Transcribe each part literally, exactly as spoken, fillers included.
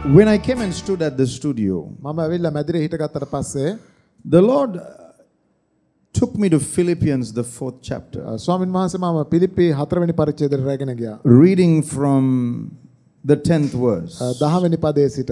When I came and stood at the studio, මම ඇවිල්ලා මැදිරියේ හිටගත්තට පස්සේ the Lord took me to Philippians, the fourth chapter, ස්වාමින් වහන්සේ මම පිලිප්පි හතරවෙනි පරිච්ඡේදයට රැගෙන ගියා. reading from the tenth verse. දහවෙනි පදයේ සිට.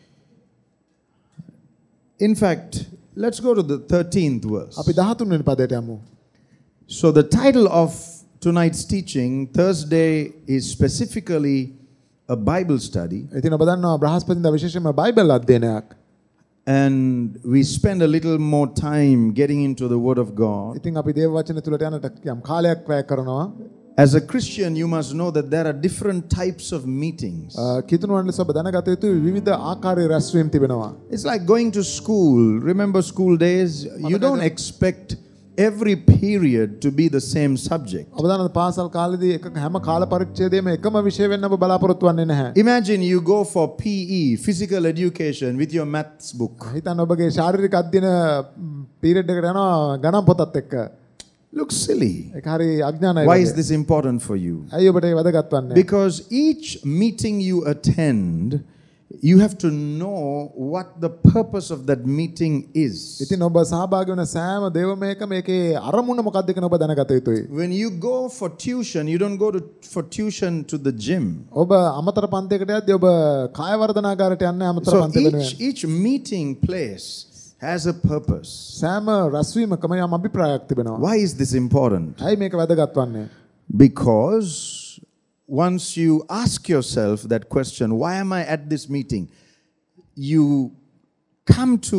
In fact, let's go to the thirteenth verse. අපි දහතුන්වෙනි පදයට යමු. So the title of tonight's teaching, Thursday, is specifically a Bible study. ඉතින් ඔබ දන්නවා බ්‍රහස්පතින්දා විශේෂයෙන්ම බයිබල් අධ්‍යයනයක්. And we spend a little more time getting into the Word of God. ඉතින් අපි දේව වචන තුලට යනට යම් කාලයක් වැය කරනවා. As a Christian, you must know that there are different types of meetings. කිතුණුවන් ලෙස ඔබ දැනගත යුතු විවිධ ආකාරයේ රැස්වීම් තිබෙනවා. It's like going to school. Remember school days? You don't expect every period to be the same subject. ඔබ දන්නවද පාසල් කාලේදී එක හැම කාල පරිච්ඡේදයේම එකම විෂය වෙන්න ඔබ බලාපොරොත්තු වෙන්නේ නැහැ. Imagine you go for P E, physical education, with your maths book. හිතන්න ඔබගේ ශාරීරික අධ්‍යයන පීරියඩ් එකට යනවා ගණන් පොතත් එක්ක. Looks silly. ඒක හරි අඥානයි. Why is this important for you? ඇයි ඔබට ඒ වැදගත් වන්නේ? Because each meeting you attend, you have to know what the purpose of that meeting is. ඉතින් ඔබ සහභාගී වෙන සෑම දේවමයකම මේකේ අරමුණ මොකක්ද කියන ඔබ දැනගත යුතුයි. When you go for tuition, you don't go to for tuition to the gym. ඔබ අමතර පන්තියකට යද්දී ඔබ කාය වර්ධනාගාරයට යන්නේ අමතර So පන්තිය each, වෙනුවෙන්. each meeting place has a purpose. සෑම රැස්වීමකම යම් අභිප්‍රායයක් තිබෙනවා. Why is this important? ඇයි මේක වැදගත් වන්නේ? Because once you ask yourself that question, why am I at this meeting? You come to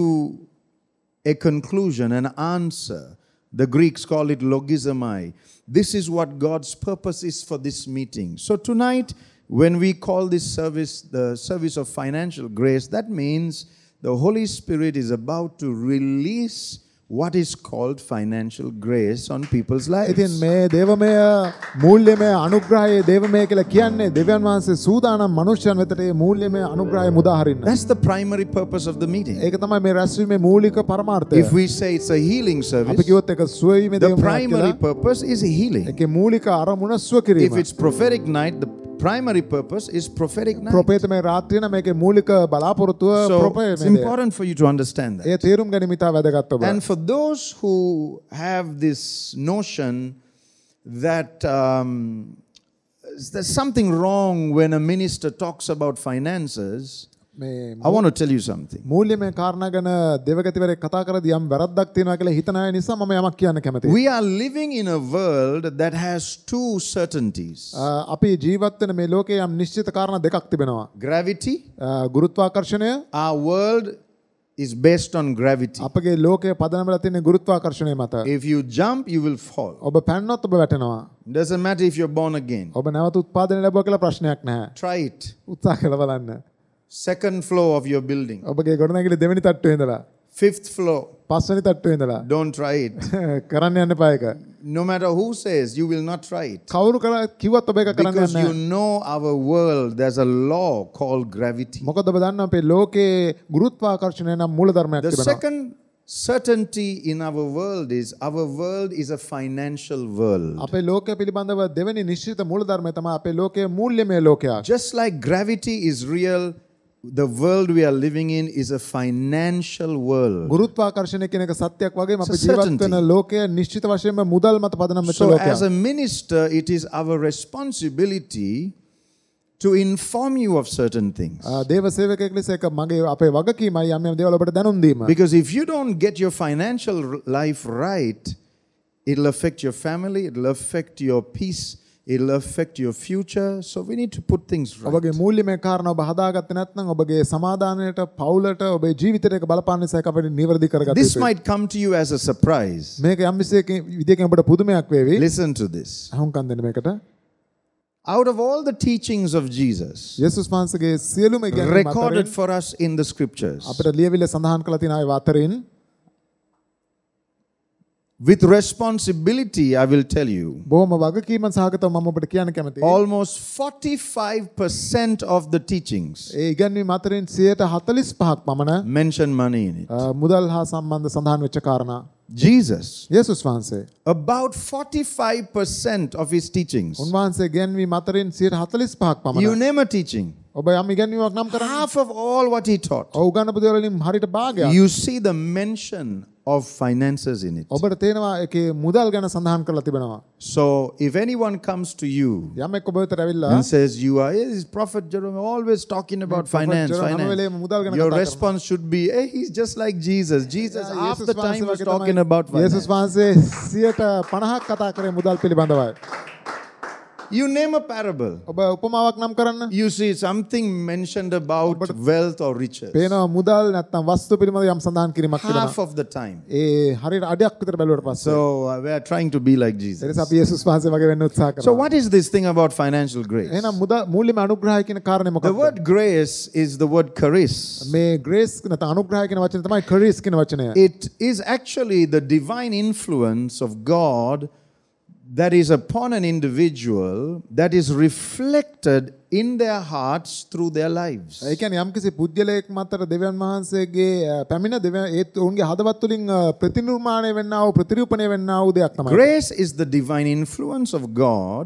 a conclusion, an answer. The Greeks call it logismai. This is what God's purpose is for this meeting. So tonight, when we call this service the service of financial grace, that means the Holy Spirit is about to release what is called financial grace on people's lives. ඉතින් මේ දේවමය මූල්‍යමය අනුග්‍රහයේ දේවමය කියලා කියන්නේ දෙවියන් වහන්සේ සූදානම් මනුෂ්‍යයන් වෙතට මේ මූල්‍යමය අනුග්‍රහය මුදා හරින්න. That's the primary purpose of the meeting. ඒක තමයි මේ රැස්වීමේ මූලික පරමාර්ථය. If we say it's a healing service, අපි කිව්වොත් ඒක සුව වීමේ the දේවමය primary කියලා. purpose is healing. ඒකේ මූලික අරමුණ සුව කිරීම. If it's prophetic night, the primary purpose is prophetic night. ප්‍රොපේතමය රාත්‍රිය නම් මේකේ මූලික බලාපොරොත්තුව So it's ප්‍රොපේතමය. important for you to understand A that. තේරුම් ගැනීම ඉතා වැදගත් ඔබ. And for those who have this notion that um, there's something wrong when a minister talks about finances, මේ I want to tell you something. මූල්‍යමය කාරණා ගැන දේවගතිවරයෙක් කතා කරද්දී යම් වැරද්දක් තියෙනවා කියලා හිතන අය නිසා මම යමක් කියන්න කැමතියි. We are living in a world that has two certainties. අපි ජීවත් වෙන මේ ලෝකේ යම් නිශ්චිත කාරණා දෙකක් තිබෙනවා. Gravity. ගුරුත්වාකර්ෂණය. Our world is based on gravity. අපගේ ලෝකය පදනම් වෙලා තියෙන ගුරුත්වාකර්ෂණය මත. If you jump, you will fall. ඔබ පැන්නොත් ඔබ වැටෙනවා. Doesn't matter if you're born again. ඔබ නැවත උත්පාදනය ලැබුවා කියලා ප්‍රශ්නයක් නැහැ. Try it. උත්සාහ කරලා බලන්න. Second floor of your building. ඔබගේ ගොඩනැගිලි දෙවෙනි තට්ටුවේ ඉඳලා. Fifth floor. පස්වෙනි තට්ටුවේ ඉඳලා. Don't try it. කරන්න යන්න එපා ඒක. No matter who says, you will not try it. කවුරු කරා කිව්වත් ඔබ ඒක කරන්න Because යන්න you know our world, there's a law called gravity. මොකද ඔබ දන්නවා අපේ ලෝකේ ගුරුත්වාකර්ෂණය නම් මූලධර්මයක් The තිබෙනවා. second certainty in our world is our world is a financial world. අපේ ලෝකය පිළිබඳව දෙවෙනි නිශ්චිත මූලධර්මය තමයි අපේ ලෝකයේ මූල්‍යමය ලෝකයක්. Just like gravity is real, the world we are living in is a financial world. ගුරුත්වාකර්ෂණය කියන එක සත්‍යයක් වගේම අපි It's a ජීවත් certainty. වෙන ලෝකය නිශ්චිත වශයෙන්ම මුදල් මත පදනම් වෙච්ච So ලෝකයක්. as a minister, it is our responsibility to inform you of certain things. දේව සේවකයෙක් ලෙස එක මගේ අපේ වගකීමයි යම් යම් දේවල් ඔබට දැනුම් දීම. Because if you don't get your financial life right, it'll affect your family, it'll affect your peace, it'll affect your future. So we need to put things right. ඔබගේ මූල්‍යමය කාරණා ඔබ හදාගත්තේ නැත්නම් ඔබගේ සමාදානයට, පවුලට, ඔබේ ජීවිතයට ඒක බලපාන නිසා ඒක අපිට නිවැරදි කරගත This යුතුයි. might come to you as a surprise. මේක යම් විදියකින් ඔබට පුදුමයක් වේවි. Listen to this. අහුම්කම් දෙන්න මේකට. Out of all the teachings of Jesus යේසුස් වහන්සේගේ සියලුම ඉගැන්වීම් recorded අතරින් for us in the scriptures, අපිට ලියවිල්ල සඳහන් කරලා තියෙන අය අතරින් with responsibility, I will tell you, බොහොම වගකීමෙන් සහගතව මම ඔබට කියන්න කැමතියි. almost forty-five percent of the teachings ඒ ඉගැන්වීම් අතරින් සියයට හතළිස් පහක් පමණ mention money in it. මුදල් හා සම්බන්ධ සඳහන් වෙච්ච කාරණා. Jesus, යේසුස් වහන්සේ about forty-five percent of his teachings, උන්වහන්සේ ඉගැන්වීම් අතරින් සියයට හතළිස් පහක් you පමණ name a teaching, ඔබ යම් ඉගැන්වීමක් නම් කරන්න. half of all what he taught, ඔව් උගන්වපු දේවල් වලින් හරියට භාගයක්. you see the mention of finances in it. ඔබට තේනවා ඒකේ මුදල් ගැන සඳහන් කරලා තිබෙනවා. So if anyone comes to you යමෙක් ඔබ වෙතට ඇවිල්ලා and says, you are, hey, this Prophet Jerome always talking about Prophet finance, Jerome හැම finance. වෙලේම මුදල් ගැන Your කතා කරනවා. response should be, hey, he's just like Jesus. Jesus Yeah, half යේසුස් the time වහන්සේ was වගේ talking තමයි about finance. යේසුස් වහන්සේ සියයට පනහක් කතා කරේ මුදල් පිළිබඳවයි. You name a parable. ඔබ උපමාවක් නම් කරන්න. You see something mentioned about wealth or riches. පේනවා මුදල් නැත්නම් වස්තු පිළිබඳව යම් සඳහන් කිරීමක් Half තිබෙනවා. of the time. ඒ හරියට අඩයක් විතර බැලුවට පස්සේ. So uh, we are trying to be like A Jesus. නිසා අපි යේසුස් වහන්සේ වගේ වෙන්න උත්සාහ කරනවා. So what is this thing about financial grace? එහෙනම් මුදල් මූල්‍යමය අනුග්‍රහය කියන කාරණේ The මොකක්ද? word grace is the word charis. මේ ග්‍රේස් නැත්නම් අනුග්‍රහය කියන වචනේ තමයි කරිස් කියන වචනය. It is actually the divine influence of God that is upon an individual that is reflected in their hearts through their lives. ඒ කියන්නේ යම්කිසි පුද්ගලයෙක් මතට දෙවියන් වහන්සේගේ පැමිණ දෙවියන් ඒ ඔවුන්ගේ හදවත් තුලින් ප්‍රතිනිර්මාණය වෙන්නා වූ ප්‍රතිරූපණය වෙන්නා වූ දෙයක් තමයි. Grace is the divine influence of God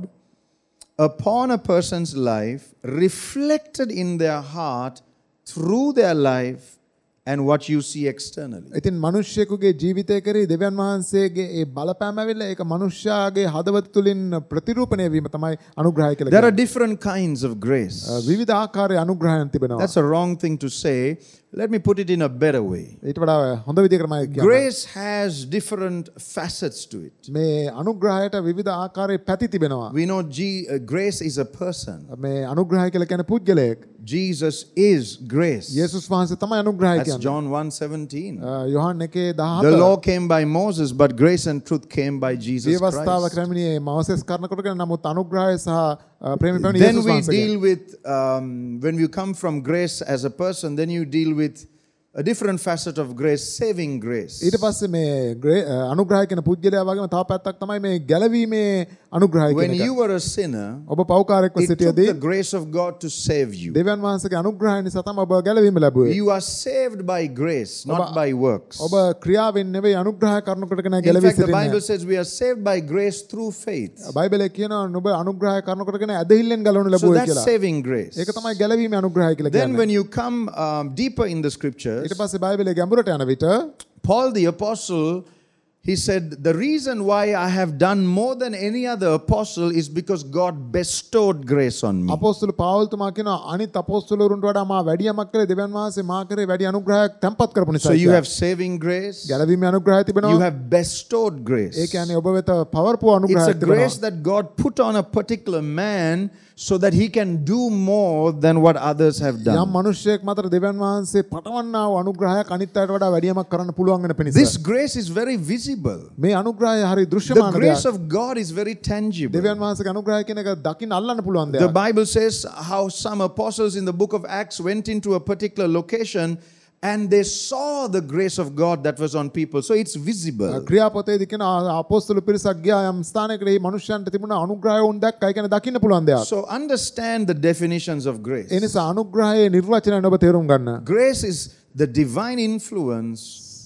upon a person's life, reflected in their heart through their life and what you see externally. ඉතින් මිනිස්සෙකුගේ ජීවිතය කරේ දෙවියන් වහන්සේගේ ඒ බලපෑම ඇවිල්ලා ඒක මිනිස්යාගේ හදවත තුලින් ප්‍රතිරූපණය වීම තමයි අනුග්‍රහය කියලා There are කියන්නේ. different kinds of grace. විවිධ ආකාරයේ අනුග්‍රහයන් තිබෙනවා. That's a wrong thing to say. Let me put it in a better way. ඊට වඩා හොඳ විදිහකට මම කියනවා. Grace has different facets to it. මේ අනුග්‍රහයට විවිධ ආකාරයේ පැති තිබෙනවා. We know G- uh, grace is a person. මේ අනුග්‍රහය කියලා කියන්නේ පුද්ගලයෙක්. Jesus is grace. යේසුස් වහන්සේ තමයි අනුග්‍රහය That's කියන්නේ. John one seventeen. යොහන් එකේ The දහහත law came by Moses, but grace and truth came by Jesus දේවස්ථාව Christ. ක්‍රමණියේ Moses කරන කොටගෙන නමුත් අනුග්‍රහය සහ ප්‍රේමී පැමිණි Then යේසුස් we වහන්සේගේ. deal with, um, when you come from grace as a person, then you deal with a different facet of grace, saving grace. ඊට පස්සේ මේ අනුග්‍රහය කියන පුද්ගලයා වගේම තව පැත්තක් තමයි මේ ගැලවීමේ අනුග්‍රහය කියන When එක. you were a sinner, ඔබ පව්කාරයෙක්ව it took සිටියදී the grace of God to save you. දෙවියන් වහන්සේගේ අනුග්‍රහය නිසා තමයි ඔබ ගැලවීම ලැබුවේ. You are saved by grace, not Oba- by works. ඔබ ක්‍රියාවෙන් නෙවෙයි අනුග්‍රහය කරනකොට ගෙන In ගැලවී fact, the Bible සිටින්නේ. says we are saved by grace through faith. බයිබලයේ කියනවා නුඹ අනුග්‍රහය කරනකොට ගෙන ඇදහිල්ලෙන් ගලවනු So ලැබුවේ that's කියලා. saving grace. ඒක තමයි ගැලවීමේ අනුග්‍රහය කියලා Then කියන්නේ. when you come um, deeper in the scriptures, ඊට පස්සේ බයිබලයේ ගැඹුරට යන විට Paul the apostle, he said, the reason why I have done more than any other apostle is because God bestowed grace on me. අපොස්තුල පාවුල්තුමා කියනවා අනිත් අපොස්තුලවරුන්ට වඩා මා වැඩි යමක් කළේ දෙවියන් වහන්සේ මා කරේ වැඩි අනුග්‍රහයක් තැන්පත් කරපු නිසා. So you have saving grace, ගැලවීමේ අනුග්‍රහය you තිබෙනවා. have bestowed grace. ඒ කියන්නේ ඔබ වෙත පවර්පු It's a අනුග්‍රහයක් grace තිබෙනවා. that God put on a particular man so that he can do more than what others have යම් done. මිනිසෙක් මතට දෙවියන් වහන්සේ පටවන්නා වූ අනුග්‍රහයක් අනිත් අයට වඩා වැඩි යමක් කරන්න පුළුවන් වෙන පිණිස. This grace is very visible. මේ අනුග්‍රහය හරි The දෘශ්‍යමාන grace දෙයක්. of God is very tangible. දෙවියන් වහන්සේගේ අනුග්‍රහය කියන එක දකින්න අල්ලන්න පුළුවන් The දෙයක්. Bible says how some apostles in the book of Acts went into a particular location and they saw the grace of God that was on people. So it's visible. ක්‍රියාපොතේදී කියන අපොස්තුල පිරිසක් ගියා යම් ස්ථානයකට මේ මනුෂ්‍යයන්ට තිබුණ අනුග්‍රහය උන් දැක්කයි කියන දකින්න පුළුවන් දෙයක්. So understand the definitions of grace. ඒ නිසා අනුග්‍රහයේ නිර්වචනය ඔබ තේරුම් ගන්න. Grace is the divine influence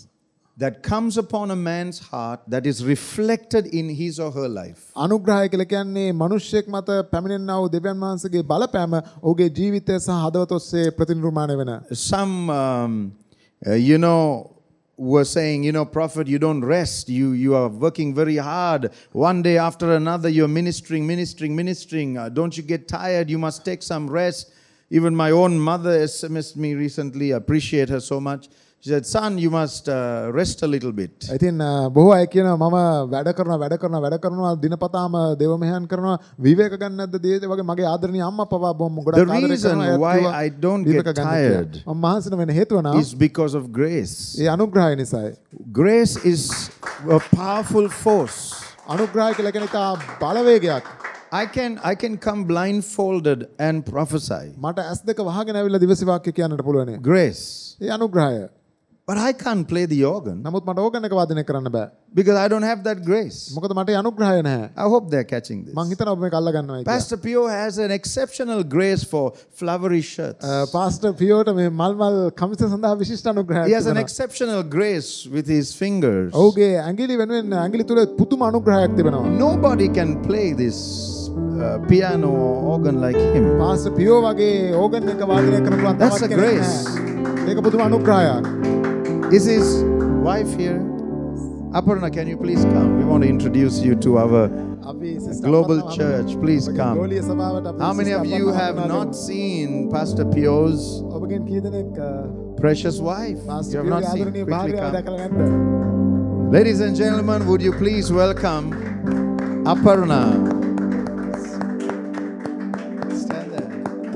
that comes upon a man's heart that is reflected in his or her life. අනුග්‍රහය කියලා කියන්නේ මිනිස්සෙක් මත පැමිණෙනා වූ දෙවියන් වහන්සේගේ බලපෑම ඔහුගේ ජීවිතය සහ හදවත ඔස්සේ ප්‍රතිනිර්මාණය වෙන. Some, um, uh, you know, were saying, you know, prophet, you don't rest. You, you are working very hard. One day after another, you're ministering, ministering, ministering. Uh, don't you get tired? You must take some rest. Even my own mother S M S'd me recently. I appreciate her so much. She said, son, you must uh, rest a little bit. ඉතින් බොහෝ අය කියනවා මම වැඩ කරනවා වැඩ කරනවා වැඩ කරනවා දිනපතාම දේව මෙහෙයන් කරනවා විවේක ගන්න නැද්ද දේද වගේ මගේ ආදරණීය අම්මා පවා බොහොම The ගොඩක් ආදරය reason කරනවා. why I don't get tired මම මහන්සින වෙන හේතුව නම් is because of grace. ඒ අනුග්‍රහය නිසායි. Grace is a powerful force. අනුග්‍රහය කියලා කියන එක බලවේගයක්. I can, I can come blindfolded and prophesy. මට ඇස් දෙක වහගෙන ඇවිල්ලා දිවසි වාක්‍ය කියන්නට පුළුවන්. Grace. ඒ අනුග්‍රහය. But I can't play the organ නමුත් මට ඕගන් එක වාදනය කරන්න බෑ. because I don't have that grace. මොකද මට ඒ අනුග්‍රහය නැහැ. I hope they're catching this. මං හිතනවා ඔබ මේක අල්ල ගන්නවා කියලා. Pastor Pio has an exceptional grace for flowery shirts. Pastor පියෝට මේ මල් මල් කමිස සඳහා විශිෂ්ට අනුග්‍රහයක් He has an තිබෙනවා. exceptional grace with his fingers. ඔහුගේ ඇඟිලි වෙනුවෙන් ඇඟිලි තුල පුදුම අනුග්‍රහයක් තිබෙනවා. Nobody can play this uh, piano or organ like him. Pastor Pio වගේ ඕගන් එක වාදනය කරන පුළුවන් That's තවත් a කෙනෙක් grace. නැහැ. ඒක පුදුම අනුග්‍රහයක්. Is his wife here? Aparna, can you please come? We want to introduce you to our අපි sister global Aparna church. Please come. ගෝලීය සභාවට අපි How many of sister you Aparna have හඳුනාගමු. not seen Pastor Pio's ඔබගෙන් කී දෙනෙක් precious wife? You pastor have පියෝගේ not seen. ආදරණීය Quickly භාර්යාව come. දැකලා නැද්ද? Ladies and gentlemen, would you please welcome Aparna? Stand there.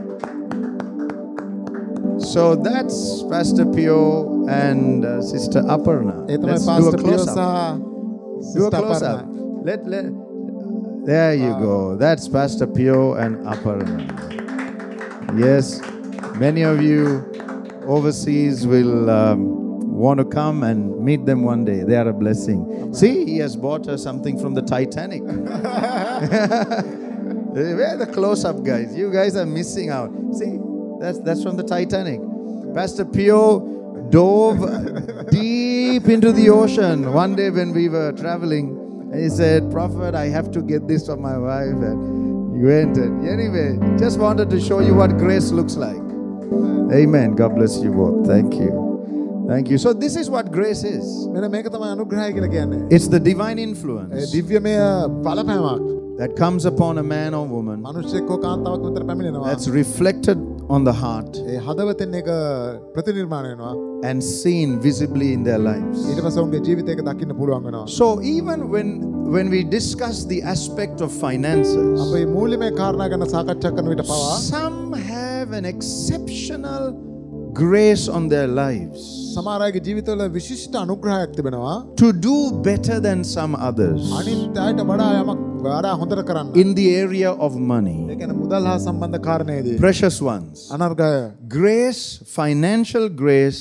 So that's Pastor Pio and uh, Sister Aparna. ඒ තමයි Let's do a pastor pure close-up. සහ Do a sister close Aparna. up. Let, let, there you go. That's Pastor Pio and Aparna. Yes, many of you overseas will um, want to come and meet them one day. They are a blessing. See, he has bought her something from the Titanic. Where are the close-up guys? You guys are missing out. See, that's that's from the Titanic. Pastor Pio dove deep into the ocean one day when we were traveling. And he said, Prophet, I have to get this for my wife. And he went. And anyway, just wanted to show you what grace looks like. Amen. God bless you both. Thank you. Thank you. So this is what grace is. මෙන්න මේක තමයි අනුග්‍රහය කියලා කියන්නේ. It's the divine A influence දිව්‍යමය බලපෑමක්. that comes upon a man or woman මිනිස්සෙක් හෝ කාන්තාවක් විතර පැමිණෙනවා. that's reflected on the heart ඒ හදවතෙන් එක ප්‍රතිනිර්මාණය වෙනවා. and seen visibly in their lives. ඊට පස්සේ උන්ගේ ජීවිතයක දකින්න පුළුවන් වෙනවා. So even when when we discuss the aspect of finances, අපේ මූලිකම කාරණා ගැන සාකච්ඡා කරන විට පවා some have an exceptional grace on their lives සමහර අයගේ ජීවිතවල විශිෂ්ට අනුග්‍රහයක් තිබෙනවා. to do better than some others අනිත් අයට වඩා යමක් වඩා හොඳට කරන්න. in the area of money. ඒ කියන්නේ මුදල් හා සම්බන්ධ කාරණේදී Precious ones. අනර්ගය Grace, financial grace,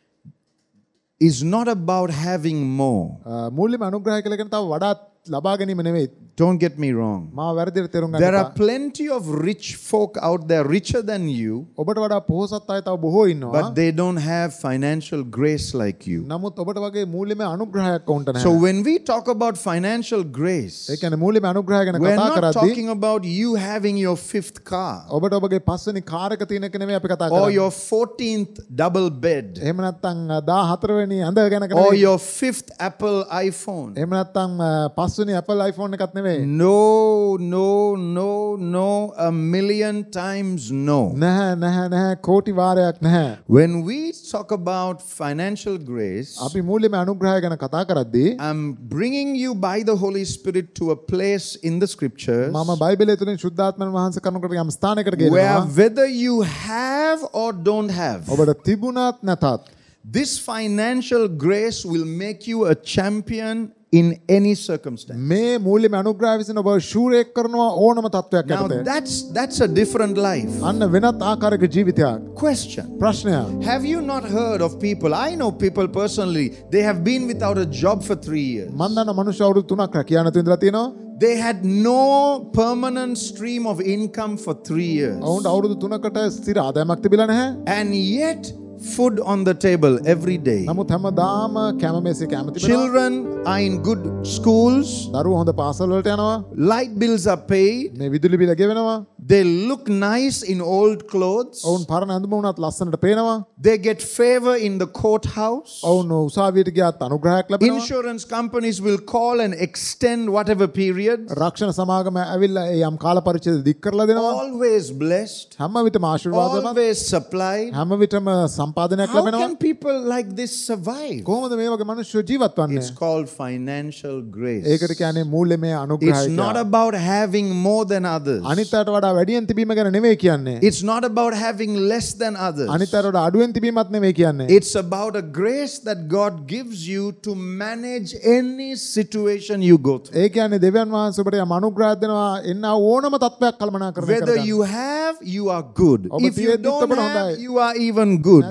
is not about having more. මූලිකම අනුග්‍රහය කියලා කියන තව වඩාත් ලබා ගැනීම නෙවෙයි. Don't get me wrong. මාව වැරදිට තේරුම් ගන්න There එපා. are plenty of rich folk out there, richer than you, ඔබට වඩා පොහොසත් අය තව බොහෝ ඉන්නවා. but they don't have financial grace like you. නමුත් ඔබට වගේ මූලිකම අනුග්‍රහයක් වුන්ට So නැහැ. when we talk about financial grace, ඒ කියන්නේ මූලිකම අනුග්‍රහය ගැන we're කතා not කරද්දී talking about you having your fifth car ඔබට ඔබගේ පස්වෙනි කාර් එක තියෙන එක නෙමෙයි අපි කතා or කරන්නේ. your fourteenth double bed එහෙම නැත්නම් දාහතර වෙනි ඇඳ ගැන or නෙමෙයි. your fifth Apple iPhone. එහෙම නැත්නම් පස්වෙනි Apple iPhone එකක් නෙමෙයි. No, no, no, no, a million times no. නැහැ නැහැ නැහැ කෝටි වාරයක් නැහැ. When we talk about financial grace, අපි මූලිකම අනුග්‍රහය ගැන කතා කරද්දී I'm bringing you by the Holy Spirit to a place in the scriptures මම බයිබලයේ තුලින් ශුද්ධාත්මයන් වහන්සේ කරනකොට යම් ස්ථානයකට where ගෙනවා. whether you have or don't have, ඔබට තිබුණත් නැතත් this financial grace will make you a champion in any circumstance. මේ මූලිකම අනුග්‍රහය විසින් ඔබ ශූරයෙක් කරනවා ඕනම තත්වයක් Now යටතේ. that's that's a different life. අන්න වෙනත් ආකාරයක ජීවිතයක්. Question. ප්‍රශ්නයක්. Have you not heard of people? I know people personally, they have been without a job for three years. මම දන්න මනුෂ්‍ය අවුරුදු තුනක් රැකියාව නැතුව ඉඳලා තියෙනවා. They had no permanent stream of income for three years. ඔවුන්ට අවුරුදු තුනකට ස්ථිර ආදායමක් තිබිලා නැහැ. And yet, food on the table every day. නමුත් හැමදාම කැම මේසේ කැම තිබෙනවා. Children are in good schools. දරුවෝ හොඳ පාසල් වලට යනවා. Light bills are paid. මේ විදුලි බිල ගෙවෙනවා. They look nice in old clothes. ඔවුන් පරණ ඇඳුම වුණත් ලස්සනට පේනවා. They get favor in the courthouse. ඔවුන් උසාවියට ගියත් අනුග්‍රහයක් ලැබෙනවා. Insurance companies will call and extend whatever period. රක්ෂණ සමාගම ඇවිල්ලා ඒ යම් කාල පරිච්ඡේද දික් කරලා දෙනවා. Always blessed. හැම විටම ආශිර්වාදවත්. Always supplied. හැම විටම සම්පාදනයක් How ලැබෙනවා. can people like this survive? කොහොමද මේ වගේ මිනිස්සු ජීවත් වන්නේ? It's called financial grace. ඒකට කියන්නේ මූල්‍යමය අනුග්‍රහය It's not කියලා. about having more than others. අනිත් අයට වඩා වැඩියෙන් තිබීම ගැන නෙමෙයි කියන්නේ. It's not about having less than others. අනිත් අයට වඩා අඩුවෙන් තිබීමත් නෙමෙයි කියන්නේ. It's about a grace that God gives you to manage any situation you go through. ඒ කියන්නේ දෙවියන් වහන්සේ ඔබට යම් අනුග්‍රහයක් දෙනවා එන්න ඕනම තත්ත්වයක් කල්පනා කරන Whether කරගන්න. you have, you are good. ඔබ If you තියෙද්දිත් don't ඔබට have, හොඳයි. you are even good.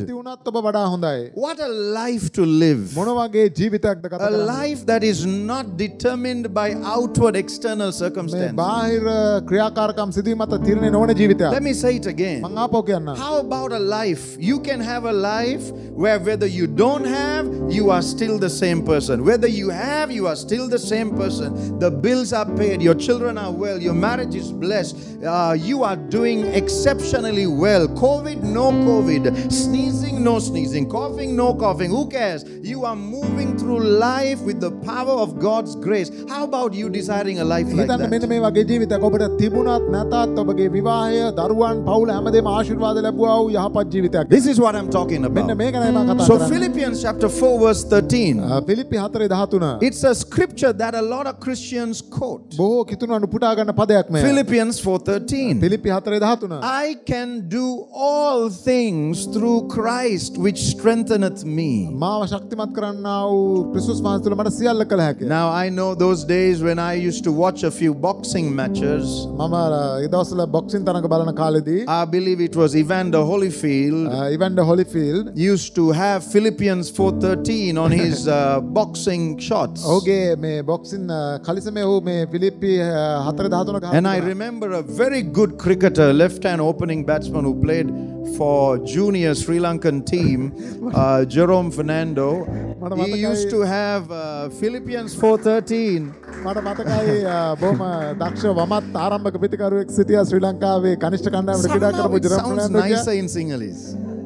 නැති වුණත් ඔබ වඩා හොඳයි. What a life to live. මොන වගේ ජීවිතයක්ද ගත A කරන්නේ? life that is not determined by outward external මේ circumstances. බාහිර ක්‍රියාකාරකම් සිදුවීම මත තීරණය නොවන ජීවිතයක්. Let me say it again. මං ආපහු කියන්නම්. How about a life? You can have a life where whether you don't have, you are still the same person. Whether you have, you are still the same person. The bills are paid, your children are well, your marriage is blessed, uh, you are doing exceptionally well. COVID, no COVID. Sneezing, no sneezing. Coughing, no coughing. Who cares? You are moving through life with the power of God's grace. How about you desiring a life like හිතන්න මෙන්න that? මේ වගේ ජීවිතයක් ඔබට තිබුණත් නැතත් ඔබගේ විවාහය, දරුවන්, පවුල හැමදේම ආශිර්වාද ලැබුවා වූ යහපත් ජීවිතයක්. This is what I'm talking මෙන්න about. මේක නෑ මම කතා So කරන්නේ. Philippians chapter four verse thirteen. පිලිප්පි four thirteen. It's a scripture that a lot of Christians quote. බොහෝ කිතුණු පුටා ගන්න පදයක් මේ. Philippians four thirteen. පිලිප්පි four thirteen. I can do all things through Christ which strengtheneth me. මාව ශක්තිමත් කරන්නා වූ ක්‍රිස්තුස් වහන්සේ තුළ මට සියල්ල කළ හැකියි. Now I know those days when I used to watch a few boxing matches. මම ඒ දවස්වල බොක්සින් තරඟ බලන කාලෙදී I believe it was Evander Holyfield ඉවන්ඩර් හොලිෆීල්ඩ් used to have Philippians four thirteen on his uh, boxing shots. ඔහුගේ මේ boxing කලිසමේ ඔහු මේ පිලිප්පි four thirteen And I remember a very good cricketer, left-hand opening batsman who played for junior Sri Lankan team, uh, Jerome Fernando. He used to have uh, Philippians four thirteen. මට මතකයි බොහොම දක්ෂ වමත් ආරම්භක පිටිකරුවෙක් සිටියා ශ්‍රී ලංකාවේ කනිෂ්ඨ කණ්ඩායමට ක්‍රීඩා Somehow කරපු it Jerome sounds Fernando. nicer in Sinhalese.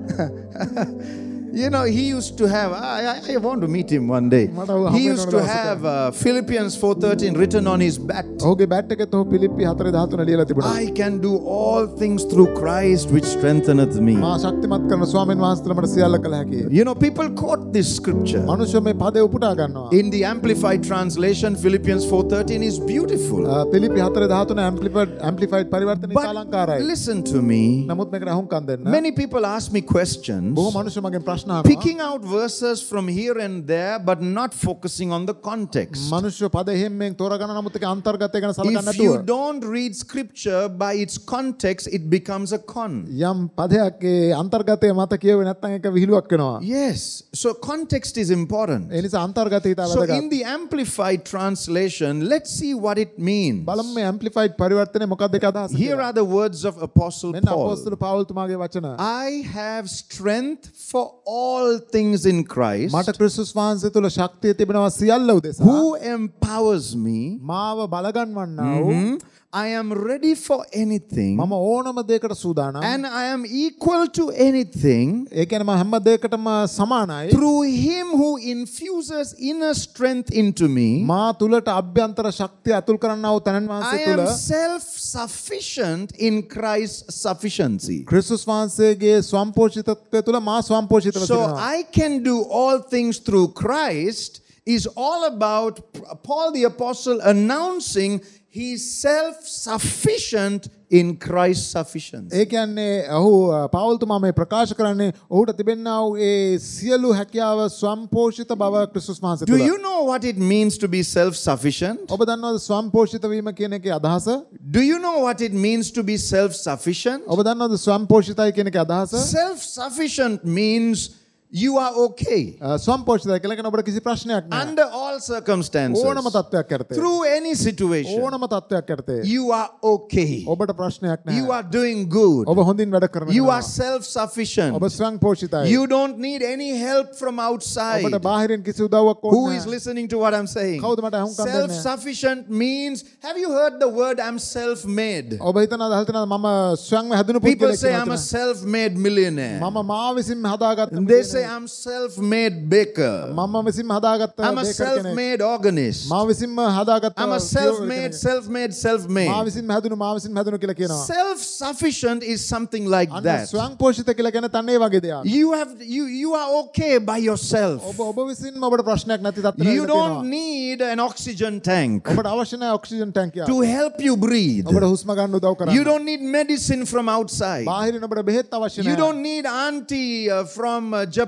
You know, he used to have, I, I, I want to meet him one day. He used to have uh, Philippians four thirteen written on his bat. ඔහුගේ bat එකෙත් ඔහු පිලිප්පි four thirteen ලියලා තිබුණා. I can do all things through Christ which strengtheneth me. මා ශක්තිමත් කරන ස්වාමීන් වහන්සේ තුළ මට සියල්ල කළ හැකියි. You know, people quote this scripture. මනුෂ්‍ය මේ පදේ උපුටා ගන්නවා. In the Amplified Translation, Philippians four thirteen is beautiful. පිලිප්පි four thirteen amplified amplified පරිවර්තනයේ But අලංකාරයි. listen to me. නමුත් මේකට අහුම්කම් දෙන්න. Many people ask me questions, බොහෝ මනුෂ්‍ය මගෙන් ප්‍රශ්න අහනවා. picking out verses from here and there, but not focusing on the context. මනුෂ්‍ය පද එහෙම මෙන් තෝරගන්න නමුත් ඒක අන්තර්ගතය ගැන සලකන්නේ If you නැතුව. don't read scripture by its context, it becomes a con. යම් පදයක් ඒ අන්තර්ගතය මත කියුවේ නැත්නම් ඒක විහිළුවක් වෙනවා. Yes. So context is important. ඒ නිසා අන්තර්ගතය ඉතා So වැදගත්. in the Amplified Translation, let's see what it means. බලමු මේ amplified පරිවර්තනයේ මොකක්ද ඒක අදහස Here කියලා. are the words of Apostle මෙන්න Paul. අපොස්තල පවුල් තුමාගේ වචන. I have strength for all things in Christ, මට ක්‍රිස්තුස් වහන්සේ තුළ ශක්තිය තිබෙනවා සියල්ල උදෙසා. who empowers me. මාව බලගන්වන්නා වූ Mhm. I am ready for anything, මම ඕනම දෙයකට සූදානම්. and I am equal to anything ඒ කියන්නේ මම හැම දෙයකටම සමානයි. through him who infuses inner strength into me. මා තුළට අභ්‍යන්තර ශක්තිය අතුල් කරන්නා වූ තනන් I වහන්සේ am තුළ self-sufficient in Christ's sufficiency. ක්‍රිස්තුස් වහන්සේගේ ස්වම්පෝෂිතත්වය තුළ මා ස්වම්පෝෂිතව So සිටිනවා. I can do all things through Christ is all about Paul the Apostle announcing he's self-sufficient in Christ's sufficiency. ඒ කියන්නේ ඔහු පවුල් තුමා මේ ප්‍රකාශ කරන්නේ ඔහුට තිබෙනා වූ ඒ සියලු හැකියාව ස්වම්පෝෂිත බව ක්‍රිස්තුස් වහන්සේ Do තුළ. you know what it means to be self-sufficient? ඔබ දන්නවද ස්වම්පෝෂිත වීම කියන එකේ අදහස? Do you know what it means to be self-sufficient? ඔබ දන්නවද ස්වම්පෝෂිතයි කියන එකේ අදහස? Self-sufficient means you are okay ස්වම්පෝෂිතයි කියලා කියන ඔබට කිසි ප්‍රශ්නයක් නැහැ. under all circumstances, ඕනම තත්ත්වයක් යටතේ. through any situation. ඕනම තත්ත්වයක් යටතේ. You are okay. ඔබට ප්‍රශ්නයක් You නැහැ. are doing good. ඔබ හොඳින් වැඩ කරනවා. You are self-sufficient. ඔබ ස්වයංපෝෂිතයි. You don't need any help from outside. ඔබට බාහිරින් කිසි උදව්වක් Who ඕනේ is නැහැ. listening to what I'm saying? කවුද මට අහුම්කම් දෙන්නේ? Self-sufficient means, have you heard the word I'm self-made? ඔබ හිතනවාද අහලා තියෙනවද මම ස්වයංව හැදුණු People පුද්ගලයෙක් say කියලා I'm a හිතනවා. self-made millionaire. මම මා විසින් හදාගත්ත And they say I'm self-made baker. මම විසින්ම හදාගත්ත I'm a බේකර් කෙනෙක්. self-made organist. මා විසින්ම හදාගත්ත I'm a self-made, self-made, මා self-made. විසින්ම හැදුණු මා විසින්ම හැදුණු කියලා කියනවා. Self-sufficient is something like අන්න that. ස්වයංපෝෂිත කියලා කියන තන්නේ වගේ දෙයක්. You have you you are okay by yourself. ඔබ ඔබ විසින්ම ඔබට ප්‍රශ්නයක් නැති තත්ත්වයක You තියෙනවා. don't need an oxygen tank ඔබට අවශ්‍ය නැහැ ඔක්සිජන් ටැංකියක්. to help you breathe. ඔබට හුස්ම ගන්න උදව් කරන්න. You don't need medicine from outside. බාහිරින් ඔබට බෙහෙත් අවශ්‍ය You නැහැ. don't need auntie uh, from uh, Japan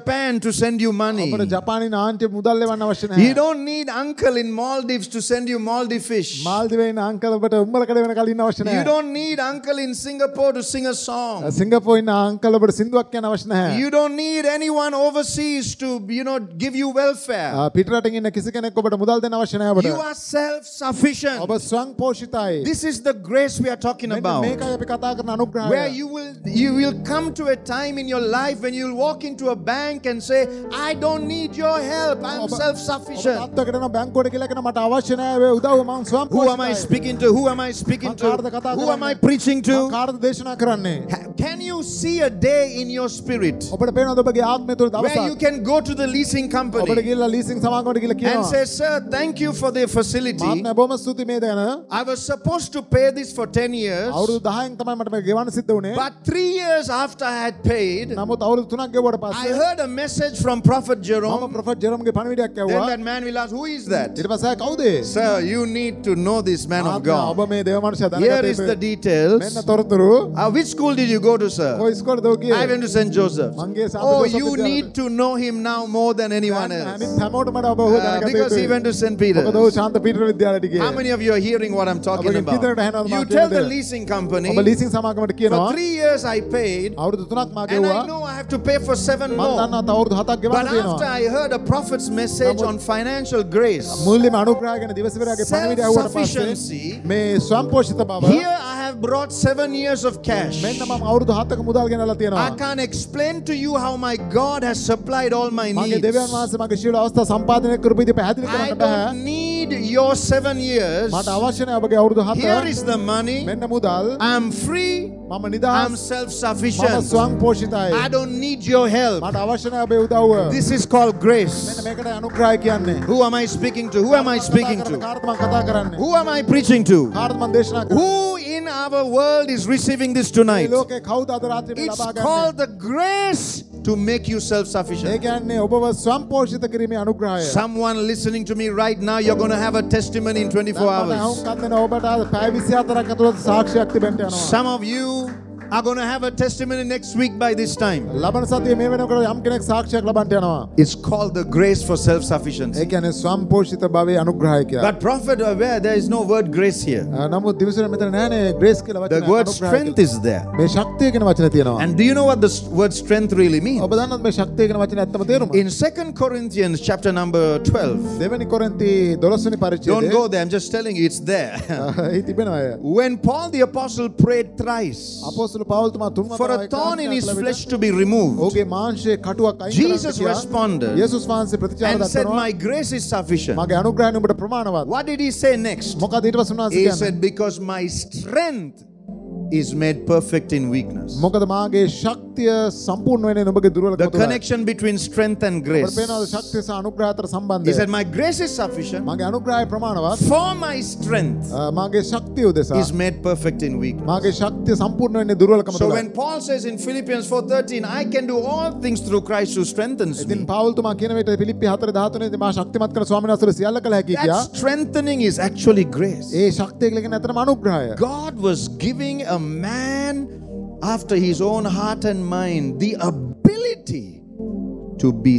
Japan to send you money. ඔබට ජපානයේ ආන්ටිය මුදල් ලෙවන්න අවශ්‍ය නැහැ. You don't need uncle in Maldives to send you Maldive fish. මාල්දිවේ ඉන්න අංකල් ඔබට උම්බලකඩ වෙන කලින් අවශ්‍ය You නැහැ. don't need uncle in Singapore to sing a song. සිංගප්පූරුවේ ඉන්න අංකල් ඔබට සින්දුවක් කියන්න අවශ්‍ය නැහැ. You don't need anyone overseas to, you know, give you welfare. පිටරටින් ඉන්න කිසි කෙනෙක් ඔබට මුදල් දෙන්න අවශ්‍ය නැහැ ඔබට. You are self-sufficient. ඔබ ස්වයං පෝෂිතයි. This is the grace we are talking about. මේකයි අපි කතා කරන අනුග්‍රහය. Where you will you will come to a time in your life when you will walk into a bank and say, I don't need your help. I'm self-sufficient. ඔබ අත්තකට යන බැංකුවට කියලා කියන මට අවශ්‍ය නැහැ වේ උදව්ව මං ස්වයං Who am I speaking to? Who am I speaking to? Who am I preaching to? කාටද දේශනා කරන්නේ? Ha- Can you see a day in your spirit ඔබට පේනවද ඔබගේ ආත්මය තුළ where you දවසක් can go to the leasing ඔබට company ගිහලා ලීසින් සමාගමකට ගිහලා and කියනවා say, Sir, thank you for the facility. මාත්මය බොහොම ස්තුතියි මේ දැන I was supposed to pay this for ten years, අවුරුදු දහයෙන් තමයි මට මේක ගෙවන්න සිද්ධ වුණේ. but three years after I had paid, නමුත් අවුරුදු තුනක් ගෙවුවට I පස්සේ heard a message from Prophet මම Jerome. ප්‍රොෆෙට් ජෙරොම්ගේ පණිවිඩයක් Then ඇහුවා. that man will ask, Who is that? ඊට පස්සේ කවුද? Sir, you need to know this man of ආත්මය God. ඔබ මේ දේව මනුෂ්‍යයා Here දැනගත is the යුතුයි. details. මෙන්න තොරතුරු. Uh, which school did you go to, sir? කොයි ඉස්කෝලේද ඔය I ගියේ? went to Saint Joseph's. මං ගියේ සාන්ත Oh, ජෝසප් you විද්‍යාලයට. need to know him now more than anyone else. අනිත් හැමෝටම වඩා ඔබ ඔහු Uh, දැනගත because he යුතුයි. went to Saint Peter's. මොකද ඔහු ශාන්ත පීටර් විද්‍යාලයට ගියේ. How many of you are hearing what I'm talking ඔබගෙන් about? කීදෙනෙකුට ඇහෙනවද මම You කියන tell the දේ? leasing company, ඔබ ලීසින් සමාගමට for කියනවා three years I paid, අවුරුදු තුනක් මා and I ගෙවුවා. know I have to pay for seven මම more. දන්නවා තව අවුරුදු හතක් But ගෙවන්න after තියෙනවා. I heard a prophet's message on financial grace, මූල්‍යම අනුග්‍රහය ගැන දිවසිවරයාගේ පණිවිඩය ඇහුවට පස්සේ self-sufficiency, මේ ස්වයංපෝෂිත බව here I have brought seven years of cash. මෙන්න මම අවුරුදු හතක මුදල් ගෙනලා තියෙනවා. I can't explain to you how my God has supplied all my මගේ needs. දෙවියන් වහන්සේ මගේ ශීල අවස්ථා සම්පාදනය කරපු විදිහ පැහැදිලි I කරන්න බෑ. don't need your seven years. මට අවශ්‍ය නැහැ ඔබගේ අවුරුදු Here හත. is the money. මෙන්න මුදල්. I'm free. මම I'm නිදහස්. මම self-sufficient. ස්වයංපෝෂිතයි. I don't need your help. මට අවශ්‍ය නැහැ ඔබේ උදව්ව. This is called grace. මෙන්න මේකට අනුග්‍රහය කියන්නේ. Who am I speaking to? Who am I speaking to? කාටද මම කතා කරන්නේ? Who am I preaching to? කාටද මම දේශනා කරන්නේ? Who in our world is receiving this මේ tonight? ලෝකේ කවුද අද රාත්‍රියේ මේ It's ලබා ගන්නේ? called the grace to make you A self-sufficient. කියන්නේ ඔබව ස්වයංපෝෂිත කිරීමේ අනුග්‍රහය. Someone listening to me right now, you're going to have a testimony in twenty-four මට hours. අහුම්කම් දෙන ඔබට අද පැය විසිහතරක් ඇතුළත සාක්ෂියක් තිබෙන්න යනවා. Some of you are going to have a testimony next week by this time. ලබන සතියේ මේ වෙනකොට යම් කෙනෙක් සාක්ෂියක් ලබන්න යනවා. It's called the grace for self-sufficiency. ඒ කියන්නේ ස්වයංපෝෂිත භාවයේ අනුග්‍රහය කියලා. But prophet, aware there is no word grace here. නමුත් දිවිසර මෙතන නෑනේ ග්‍රේස් කියලා The වචනයක්. word අනුග්‍රහය strength කියලා. is there. මේ ශක්තිය කියන වචනේ තියෙනවා. And do you know what the s- word strength really means? ඔබ දන්නවද මේ ශක්තිය කියන වචනේ ඇත්තම තේරුම? In Second Corinthians chapter number twelve, දෙවෙනි කොරින්ති දොළොස් වෙනි don't පරිච්ඡේදයේ go there, I'm just telling you it's there. ඒ තිබෙනවා අය. When Paul the apostle prayed thrice අපොස්තල පෞල්තුමා තුන් for a thorn in his flesh to be removed, ඔහුගේ මාංශයේ කටුවක් අයින් කරන්න Jesus කියා responded යේසුස් වහන්සේ ප්‍රතිචාර and said, දක්වනවා. my grace is sufficient. මගේ අනුග්‍රහය නුඹට ප්‍රමාණවත්. What did he say next? මොකද ඊට පස්සේ උන්වහන්සේ He කියන්නේ? said, because my strength is made perfect in weakness. මොකද මාගේ ශක්තිය සම්පූර්ණ වෙන්නේ නුඹගේ The දුර්වලකම තුලයි. connection between strength and ඔබට grace. පේනවද ශක්තිය සහ අනුග්‍රහය අතර He සම්බන්ධය? said, my grace is sufficient මගේ අනුග්‍රහය ප්‍රමාණවත්. for my strength අ, මාගේ ශක්තිය උදෙසා is made perfect in weakness. මාගේ ශක්තිය සම්පූර්ණ වෙන්නේ දුර්වලකම So තුලයි. when Paul says in Philippians four thirteen, I can do all things through Christ who strengthens ඉතින් me. පෞල්තුමා කියන විට පිලිප්පි හතර දහතුනේ මා ශක්තිමත් කරන ස්වාමීන් වහන්සේ සියල්ල කළ හැකි කියා. That strengthening is actually grace. ඒ ශක්තිය කියලා කියන්නේ ඇත්තටම අනුග්‍රහය. God was giving a man after his own heart and mind the ability to be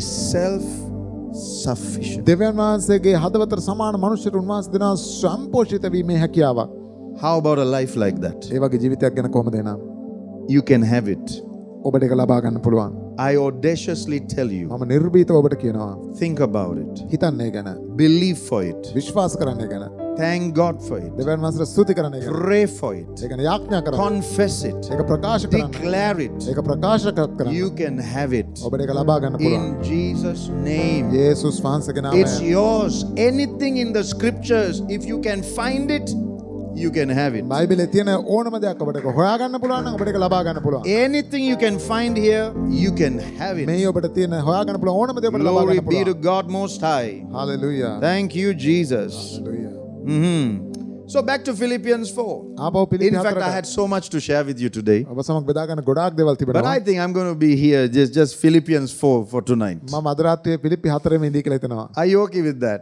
self-sufficient. දෙවියන් වහන්සේගේ හදවතට සමාන මනුෂ්‍යයට උන්වහන්සේ දෙනවා සම්පෝෂිත වීමේ හැකියාවක්. How about a life like that? ඒ වගේ ජීවිතයක් ගැන කොහොමද එනම්? You can have it. ඔබට ඒක ලබා ගන්න පුළුවන්. I audaciously tell you, මම නිර්භීතව ඔබට කියනවා. think about it. හිතන්නේ ගැන. Believe for it. විශ්වාස කරන්නේ ගැන. Thank God for it. දෙවියන් වහන්සේට ස්තුති කරන්නේ ගැන. Pray for it. ඒ කියන්නේ යාඥා කරන්න. Confess it. ඒක ප්‍රකාශ කරන්න. Declare it. ඒක ප්‍රකාශ කරන්න. You can have it. ඔබට ඒක ලබා ගන්න පුළුවන්. In Jesus' name. යේසුස් වහන්සේගේ It's නාමයෙන්. yours. Anything in the scriptures, if you can find it, you can have it. බයිබලයේ තියෙන ඕනම දෙයක් ඔබට ඒක හොයා ගන්න පුළුවන් නම් ඔබට ඒක ලබා ගන්න පුළුවන්. Anything you can find here, you can have මේ it. ඔබට තියෙන හොයා ගන්න පුළුවන් ඕනම දෙයක් ඔබට ලබා Glory ගන්න be to පුළුවන්. God Most High. Hallelujah. Thank you, Jesus. Hallelujah. hmm So back to Philippians four. ආපහු In පිළිපි fact, I හතරට. had so much to share with you today. ඔබ සමග බෙදා ගන්න ගොඩාක් දේවල් But තිබෙනවා. I think I'm going to be here just, just Philippians four for tonight. මම අද රාත්‍රියේ පිළිපි හතරෙම ඉඳී කියලා හිතනවා. Are you okay with that?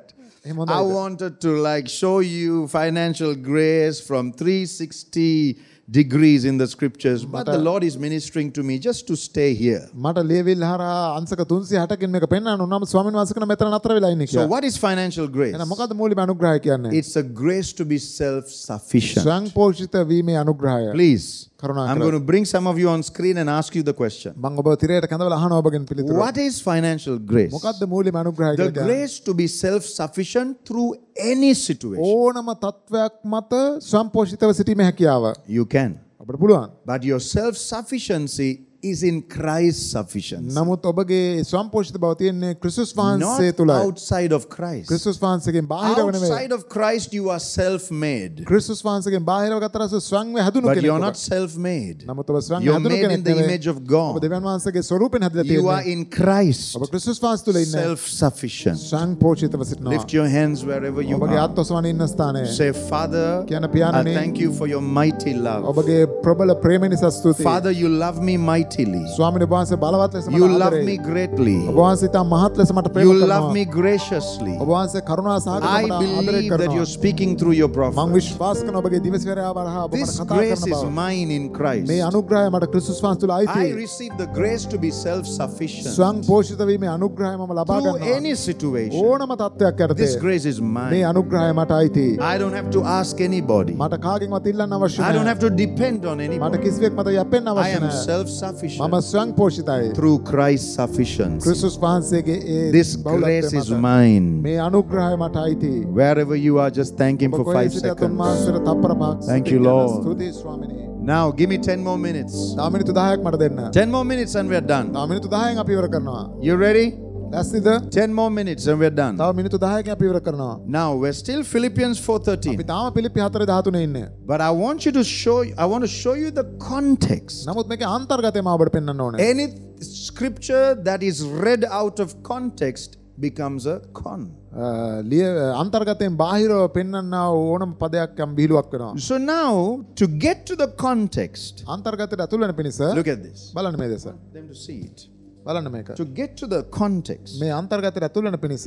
එහෙම I හොඳයිද? wanted to like show you financial grace from three sixty degrees in the scriptures, but the Lord is ministering to me just to stay here. මට ලියවිල්ල හරහා අංශක තුන්සිය හැටකින් මේක පෙන්වන්න උනම ස්වාමීන් වහන්සේ කෙනා මෙතන නතර වෙලා ඉන්නේ So කියලා. what is financial grace? එහෙනම් මොකද්ද මූලික අනුග්‍රහය කියන්නේ? It's a grace to be self-sufficient. ස්වයං පෝෂිත වීමේ අනුග්‍රහය. Please, කරුණාකර. I'm going to bring some of you on screen and ask you the question. මම ඔබ තිරයට කැඳවලා අහනවා ඔබගෙන් පිළිතුර. What is financial grace? මොකද්ද මූලික අනුග්‍රහය The කියලා කියන්නේ? grace to be self-sufficient through any situation. ඕනම තත්වයක් මත ස්වයං පෝෂිතව සිටීමේ හැකියාව. You can. අපිට පුළුවන්. But your self-sufficiency is in Christ's sufficiency. නමුත් ඔබගේ ස්වයං පෝෂිත බව තියෙන්නේ ක්‍රිස්තුස් වහන්සේ Not තුලයි. outside of Christ. ක්‍රිස්තුස් වහන්සේගෙන් බාහිරව නෙවෙයි. Outside of Christ you are self-made. ක්‍රිස්තුස් වහන්සේගෙන් බාහිරව ගත්තට ස්වයංව හැදුණු But කෙනෙක්. you're ඔබ. not self-made. නමුත් ඔබ ස්වයංව You're හැදුණු made in කෙනෙක් the නෙවෙයි. image of ඔබ God. දෙවියන් වහන්සේගේ ස්වරූපෙන් හැදලා You are තියෙන්නේ. in Christ. ඔබ ක්‍රිස්තුස් වහන්සේ තුල ඉන්නේ. Self-sufficient. ස්වයං පෝෂිතව සිටිනවා. Lift your hands wherever you ඔබගේ are. අත් ඔසවන ඉන්න ස්ථානයේ. Say, Father, කියන I පියාණනි thank you for your mighty love. ඔබගේ ප්‍රබල ප්‍රේම නිසා ස්තුතියි. Father, you love me mightily. ස්වාමීන් වහන්සේ බලවත් ලෙස You මට love ආදරේ. me greatly. ඔබ වහන්සේ තා මහත් ලෙස මට ප්‍රේම You කරනවා. love me graciously. ඔබ වහන්සේ කරුණා සහගතව I මට ආදරය believe that කරනවා. you're speaking through your මම prophet. විශ්වාස කරන ඔබගේ දිවසිවරයා වරහා ඔබ මට This කතා grace කරන is බව. mine in Christ. මේ අනුග්‍රහය මට ක්‍රිස්තුස් වහන්සේ තුල I අයිතියි. receive the grace to be self-sufficient ස්වයං පෝෂිත වීමේ අනුග්‍රහය මම ලබා through ගන්නවා. any situation. ඕනම තත්ත්වයක් This යටතේ grace is මේ mine. අනුග්‍රහය මට අයිතියි. I don't have to ask anybody. මට කාගෙන්වත් ඉල්ලන්න අවශ්‍ය I don't නැහැ. have to depend on මට anybody. කිසිවෙක් මත යැපෙන්න I අවශ්‍ය am නැහැ. self-sufficient මම ස්වයං පෝෂිතයි. through Christ's sufficiency. ක්‍රිස්තුස් වහන්සේගේ ඒ This grace බහුලත්වය is මත mine. මේ අනුග්‍රහය මට අයිතියි. Wherever you are, just thank Him ඔබ for කොහේ five සිටියත් seconds. උන්වහන්සේට තප්පර පහක් Thank you, ස්තුති කරන Lord. ස්තුතියි ස්වාමිනේ. Now, give me ten more minutes. තව මිනිත්තු දහයක් මට දෙන්න. ten more minutes and we're done. තව මිනිත්තු දහයෙන් අපි ඉවර කරනවා. You ready? ලැස්තිද? ten more minutes and we're done. තව මිනිත්තු දහයකින් අපි ඉවර කරනවා. Now, we're still Philippians four thirteen. අපි තාම පිලිප්පි හතර දහතුනේ ඉන්නේ. But I want you to show I want to show you the context. නමුත් මේකේ අන්තර්ගතය මම ඔබට පෙන්වන්න ඕනේ. Any scripture that is read out of context becomes a con. අ, ලිය අන්තර්ගතයෙන් බාහිරව පෙන්වන්නා ඕනම පදයක් යම් බිහිලුවක් වෙනවා. So now, to get to the context, අන්තර්ගතයට ඇතුල් වෙන පිණිස look at this. බලන්න මේ දෙස. Them to see it. බලන්න මේක. To get to the context, මේ අන්තර්ගතයට ඇතුල් වෙන පිණිස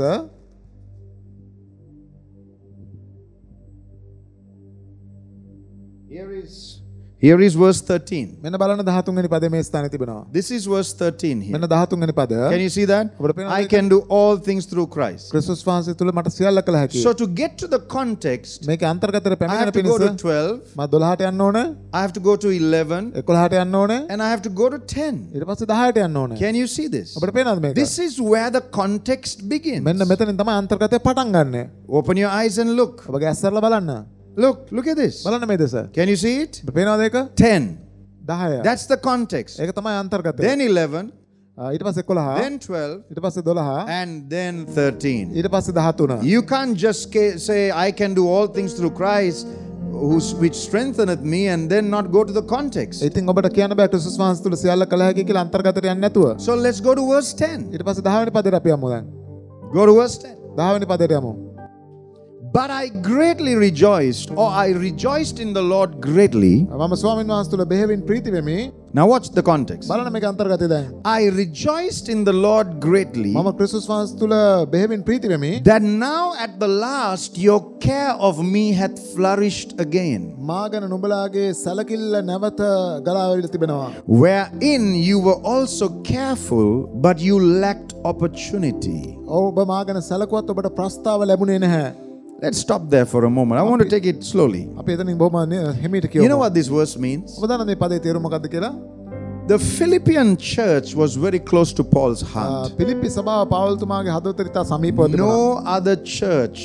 here is here is verse thirteen. මෙන්න බලන්න දහතුන් වෙනි පදේ මේ ස්ථානයේ තිබෙනවා. This is verse thirteen here. මෙන්න දහතුන් වෙනි පද. Can you see that? ඔබට පේනවද I ඒක? can do all things through Christ. ක්‍රිස්තුස් වහන්සේ තුල මට සියල්ල කළ හැකියි. So to get to the context, මේකේ අන්තර්ගතයට I පැමිණෙන have to go පිණිස to twelve, මම දොළහට යන්න ඕන, I have to go to eleven, එකොළහට යන්න ඕන, and I have to go to ten. ඊට පස්සේ දහයට යන්න ඕන. Can you see this? ඔබට පේනවද මේක? This is where the context begins. මෙන්න මෙතනින් තමයි අන්තර්ගතය පටන් ගන්නෙ. Open your eyes and look. ඔබගේ ඇස්සරලා බලන්න. Look, look at this. බලන්න මේ දෙස. Can you see it? ඔබට පේනවද ඒක? ten. දහය. That's the context. ඒක තමයි අන්තර්ගතය. Then eleven, ආ, ඊට පස්සේ එකොළහ, then twelve, ඊට පස්සේ දොළහ, and then thirteen. ඊට පස්සේ දහතුන. You can't just ca- say, I can do all things through Christ, who's, which strengtheneth me, and then not go to the context. ඉතින් ඔබට කියන්න බෑ ක්‍රිස්තුස් වහන්සේ තුල සියල්ල කළ හැකි කියලා අන්තර්ගතයට යන්නේ නැතුව. So let's go to verse ten. ඊට පස්සේ දහ වෙනි පදයට අපි යමු දැන්. Go to verse ten. දහ වෙනි පදයට යමු. But I greatly rejoiced, or I rejoiced in the Lord greatly. මම ස්වාමීන් වහන්සේ තුල බෙහෙවින් ප්‍රීති වෙමි. Now watch the context. බලන්න මේක අන්තර්ගතය දැන්. I rejoiced in the Lord greatly, මම ක්‍රිස්තුස් වහන්සේ තුල බෙහෙවින් ප්‍රීති වෙමි. that now at the last your care of me hath flourished again, මා ගැන නුඹලාගේ සැලකිල්ල නැවත ගලා ආවිල තිබෙනවා. wherein you were also careful, but you lacked opportunity. ඔබ මා ගැන සැලකුවත් ඔබට ප්‍රස්තාව ලැබුණේ නැහැ. Let's stop there for a moment. I want to take it slowly. අපි එතනින් බොහොම හිමීට You know කියමු. what this verse means? ඔබ දන්නද මේ පදේ තේරුම මොකක්ද කියලා? The Philippian church was very close to Paul's ආ, heart. පිලිප්පි සභාව පවුල්තුමාගේ හදවතට ඉතා සමීපව තිබුණා. No other church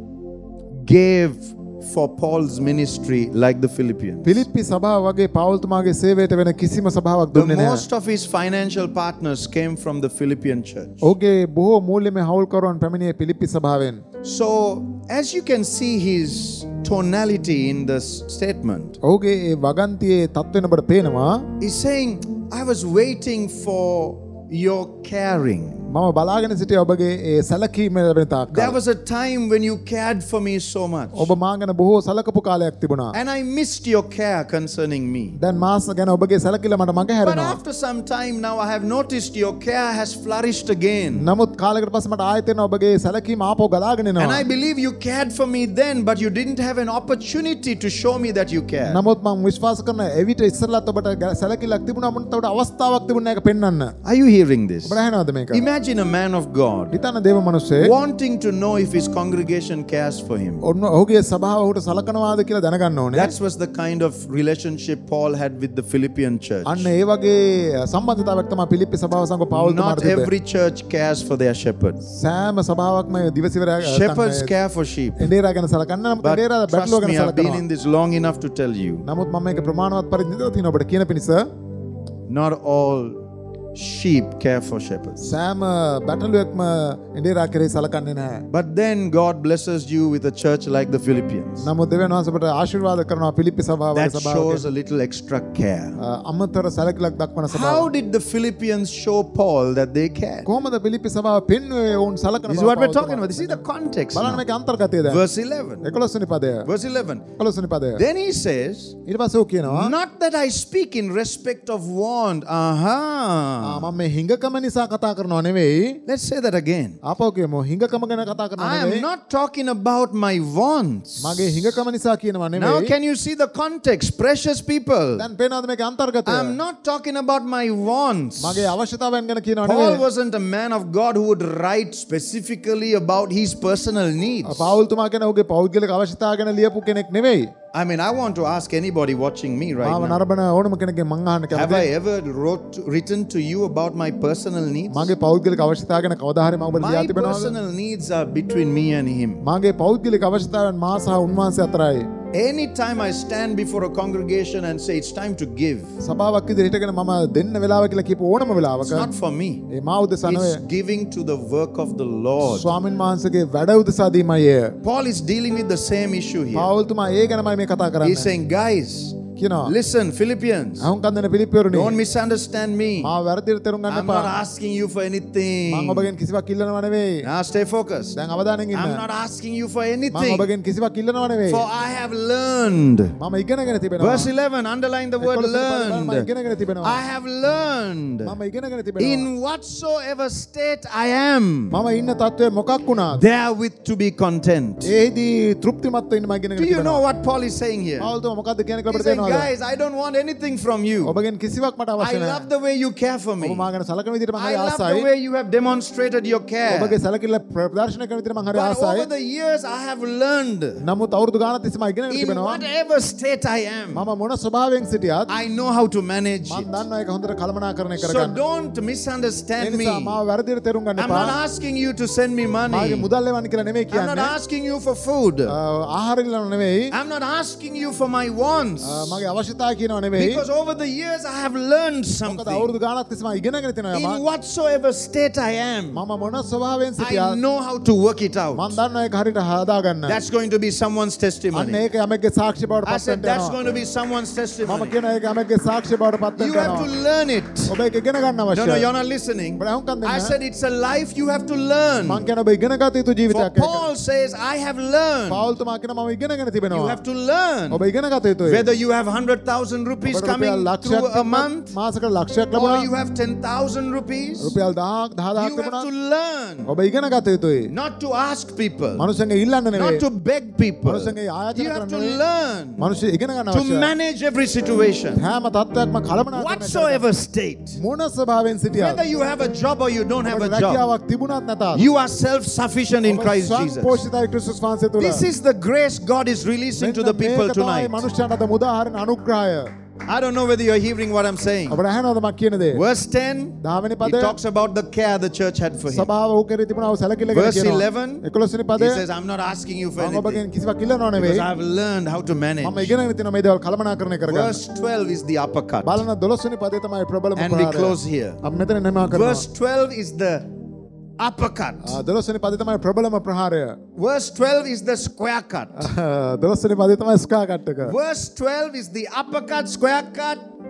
gave for Paul's ministry like the Philippians. පිලිප්පි සභාව වගේ පවුල්තුමාගේ සේවයට වෙන කිසිම සභාවක් The දුන්නේ නැහැ. most of his financial partners came from the Philippian church. ඔහුගේ බොහෝ මූල්‍යමය හවුල්කරුවන් පැමිණියේ පිලිප්පි සභාවෙන්. So, as you can see his tonality in this statement, ඔහුගේ ඒ වගන්තියේ තත්ත්වෙන ඔබට පේනවා. he's saying, I was waiting for your caring. මම බලාගෙන සිටියේ ඔබගේ ඒ සැලකීම ලැබෙන තාක් There was a time when you cared for me so much. ඔබ මා ගැන බොහෝ සලකපු කාලයක් තිබුණා. And I missed your care concerning me. දැන් මා ගැන ඔබගේ සැලකිල්ල මට මග But හැරෙනවා. after some time now I have noticed your care has flourished again. නමුත් කාලයකට පස්සේ මට ආයෙත් එන ඔබගේ සැලකීම ආපහු ගලාගෙන And එනවා. I believe you cared for me then, but you didn't have an opportunity to show me that you cared. නමුත් මම විශ්වාස කරන එවිට ඉස්සරලත් ඔබට සැලකිල්ලක් තිබුණා මුන්ට ඔබට අවස්ථාවක් තිබුණා ඒක පෙන්වන්න. Are you hearing this? ඔබට ඇහෙනවද මේක? Imagine a man of God හිතන්න දේව මිනිස්සේ wanting to know if his congregation cares for him. ඔන්න ඔහුගේ සභාව ඔහුට සලකනවාද කියලා දැනගන්න ඕනේ. That was the kind of relationship Paul had with the Philippian church. අන්න ඒ වගේ සම්බන්ධතාවයක් තමයි පිලිප්පි සභාව සංඝ පවුල් තුමාට Not තිබෙන්නේ. every church cares for their shepherds. සෑම සභාවක්ම දිවසිවරයා Shepherds care for sheep. එඬේරා ගැන සලකන්න නමුත් But එඬේරා trust බැටළුව ගැන me, I've been සලකනවා. in this long enough to tell you, නමුත් මම මේක ප්‍රමාණවත් පරිදි ඉඳලා තියෙනවා ඔබට කියන පිණිස not all sheep care for shepherds. සෑම බැටළුවෙක්ම එඬේරා කෙරෙහි සලකන්නේ නැහැ. But then God blesses you with a church like the Philippians. නමුත් දෙවියන් වහන්සේ ඔබට ආශිර්වාද කරනවා පිලිප්පි සභාව වගේ That shows සභාවක a little extra care. අමතර සැලකිල්ලක් දක්වන සභාව. How did the Philippians show Paul that they cared? කොහොමද පිලිප්පි සභාව පෙන්වුවේ ඔවුන් සලකන This is what we're talking about. This is the context. බලන්න now. මේක අන්තර්ගතය දැන්. Verse eleven. එකොළොස් වෙනි පදය. Verse eleven. එකොළොස් වෙනි පදය. Then he says, ඊට පස්සේ ඔහු කියනවා not that I speak in respect of want. ආ Aha. මම මේ හිඟකම නිසා කතා කරනවා නෙවෙයි. Let's say that again. ආපහු කියමු හිඟකම ගැන කතා කරනවා I am නෙවෙයි. not talking about my wants. මගේ හිඟකම නිසා කියනවා Now නෙවෙයි. can you see the context, precious people? දැන් පේනවද මේක අන්තර්ගතය? I'm not talking about my wants. මගේ අවශ්‍යතාවයන් ගැන කියනවා Paul නෙවෙයි. wasn't a man of God who would write specifically about his personal needs. පවුල් තුමා කියන ඔහුගේ පෞද්ගලික අවශ්‍යතාව ගැන ලියපු කෙනෙක් නෙවෙයි. I mean, I want to ask anybody watching me right මාව now. නරඹන ඕනම කෙනෙක්ගෙන් මං අහන්න Have I කැමතියි. ever wrote, written to you about my personal needs? මගේ පෞද්ගලික අවශ්‍යතාව ගැන කවදා හරි මම ඔබට ලියා My තිබෙනවද? personal needs are between me and him. මගේ පෞද්ගලික අවශ්‍යතාවයන් මා සහ උන්වහන්සේ අතරයි. Anytime I stand before a congregation and say it's time to give, සභාවක් ඉදිරියට හිටගෙන මම දෙන්න වෙලාව කියලා කියපු ඕනම it's වෙලාවක not for me. ඒ මා උදෙසා නෙවෙයි. It's giving to the work of the Lord. ස්වාමින් වහන්සේගේ වැඩ උදෙසා දීමයි එය. Paul is dealing with the same issue here. පවුල් තුමා ඒ ගැනමයි මේ කතා He's කරන්නේ. saying, guys, කියනවා listen, Philippians, අහුම්කන් දෙන පිලිප්පිවරුනි don't misunderstand me. මාව වැරදිට තේරුම් ගන්න I'm එපා. not asking you for මම anything. ඔබගෙන් කිසිවක් ඉල්ලනවා නෙවෙයි. Now stay focused. දැන් අවධානයෙන් ඉන්න. I'm not asking you for මම anything. ඔබගෙන් කිසිවක් ඉල්ලනවා නෙවෙයි. For I have learned. මම ඉගෙනගෙන තිබෙනවා. Verse eleven, underline the word එකොළොස් වෙනි පදේ මම learned. ඉගෙනගෙන තිබෙනවා. I have learned මම ඉගෙනගෙන තිබෙනවා. in whatsoever state I am, මම ඉන්න තත්ත්වය මොකක් වුණාද? therewith to be content. ඒදී තෘප්තිමත්ව ඉන්න මම ඉගෙනගෙන Do you know තිබෙනවා. what Paul is saying here? පවුල් තුමා මොකද්ද කියන්නේ කියලා He's අපිට saying, තේරෙනවද? guys, I don't want anything from you. ඔබගෙන් කිසිවක් මට I අවශ්‍ය නැහැ. love the way you care for me. ඔබ මා ගැන සලකන විදිහට මම I හරි love the ආසයි. way you have demonstrated your care. ඔබගේ සැලකිල්ල ප්‍රදර්ශනය කරන විදිහට මම හරි But ආසයි. over the years, I have learned නමුත් අවුරුදු ගානක් තිස්සේ මම ඉගෙනගෙන in තිබෙනවා. whatever state I am, මම මොන ස්වභාවයෙන් සිටියත් I know how to manage මම it. දන්නවා ඒක හොඳට කළමනාකරණය So කරගන්න. don't A misunderstand me. නිසා මාව වැරදිට තේරුම් ගන්න I'm not එපා. asking you to send me මාගේ money. මුදල් එවන්න කියලා නෙමෙයි I'm not කියන්නේ. asking you for food. අ, ආහාර ඉල්ලන නෙමෙයි. I'm not asking you for my wants. අ, මගේ අවශ්‍යතාවය කියනවා නෙමෙයි. Because over the years I have learned මොකද something. අවුරුදු ගානක් තිස්සේ මම ඉගෙනගෙන තිනවා In මම. whatsoever state I am, මම මොන ස්වභාවයෙන් I සිටියත් know how to work it මම out. දන්නවා ඒක හරියට හදාගන්න. That's going to be someone's අන්න testimony. ඒක යමෙක්ගේ සාක්ෂි බවට I පත් said වෙන්න that's යනවා. going to be someone's මම testimony. කියන ඒක යමෙක්ගේ සාක්ෂි බවට පත් You වෙන්න have to යනවා. learn it. ඔබ ඒක ඉගෙන ගන්න No, no, අවශ්‍යයි. you're not listening. ඔබ අහුම්කන් I දෙන්න. said it's a life you have to learn. මං කියන ඔබ ඉගෙන ගත යුතු For ජීවිතයක් ඒක. Paul says, I have learned. පවුල් තුමා කියන මම ඉගෙනගෙන You තිබෙනවා. have to learn. ඔබ ඉගෙන ගත යුතුයි. Whether you have one hundred thousand rupees ඔබට coming රුපියල් through ලක්ෂයක් a month, මාසකට ලක්ෂයක් or ලැබුණා. you have ten thousand rupees, රුපියල් දහයක් දහදහක් you have to තිබුණා. learn. ඔබ ඉගෙන ගත යුතුයි. Not to ask people, මනුස්සයන්ගේ ඉල්ලන්න not නෙවෙයි. to beg people. මනුස්සයන්ගේ ආයාචන You have කරන්න to නෙවෙයි. learn මනුස්සය ඉගෙන ගන්න to අවශ්‍යයි. manage every situation. හැම තත්ත්වයක්ම කළමනාකරණය කරන්න. Whatsoever state, මොන ස්වභාවයෙන් සිටියත් whether you have a job or you don't have a ඔබට job, රැකියාවක් තිබුණත් නැතත් you are self-sufficient in ඔබ Christ Jesus. ස්වයංපෝෂිතයි ක්‍රිස්තුස් වහන්සේ තුළ. This is the grace God is releasing to the people tonight. මනුෂ්‍යයන්ට අද මුදාහරින අනුග්‍රහය. I don't know whether you're hearing what I'm saying. ඔබට ඇහෙනවද මම කියන දේ? Verse ten, දහවෙනි he පදය talks about the care the church had for him. සභාව ඔහු කෙරෙහි තිබුණා වූ සැලකිල්ල ගැන Verse කියනවා. eleven, එකොළොස් වෙනි he පදය says, I'm not asking you for මම anything ඔබගෙන් කිසිවක් ඉල්ලනව because නෙවෙයි. I've learned how to manage. මම ඉගෙනගෙන තියෙනවා මේ දේවල් කළමනාකරණය කරගන්න. Verse twelve is the uppercut. බලන දොළොස් වෙනි පදේ තමයි ප්‍රබලම And we ප්‍රහාරය. close here. අපි මෙතන නිමා කරනවා. Verse twelve is the uppercut. දොළොස් වෙනි පදේ තමයි ප්‍රබලම ප්‍රහාරය. Verse twelve is the square cut. දොළොස් වෙනි පදේ තමයි ස්ක්වයර් කට් එක. Verse twelve is the uppercut, square cut,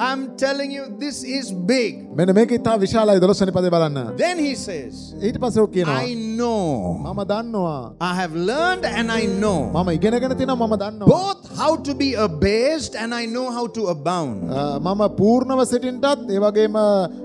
I'm telling you, this is big. මෙන්න මේක ඉතා විශාලයි දොළොස් වෙනි පදේ බලන්න. Then he says, ඊට පස්සේ ඔක් කියනවා. I know. මම දන්නවා. I have learned and I know. මම ඉගෙනගෙන තිනවා මම දන්නවා. Both how to be abased and I know how to abound. මම පූර්ණව සිටින්නටත් ඒ වගේම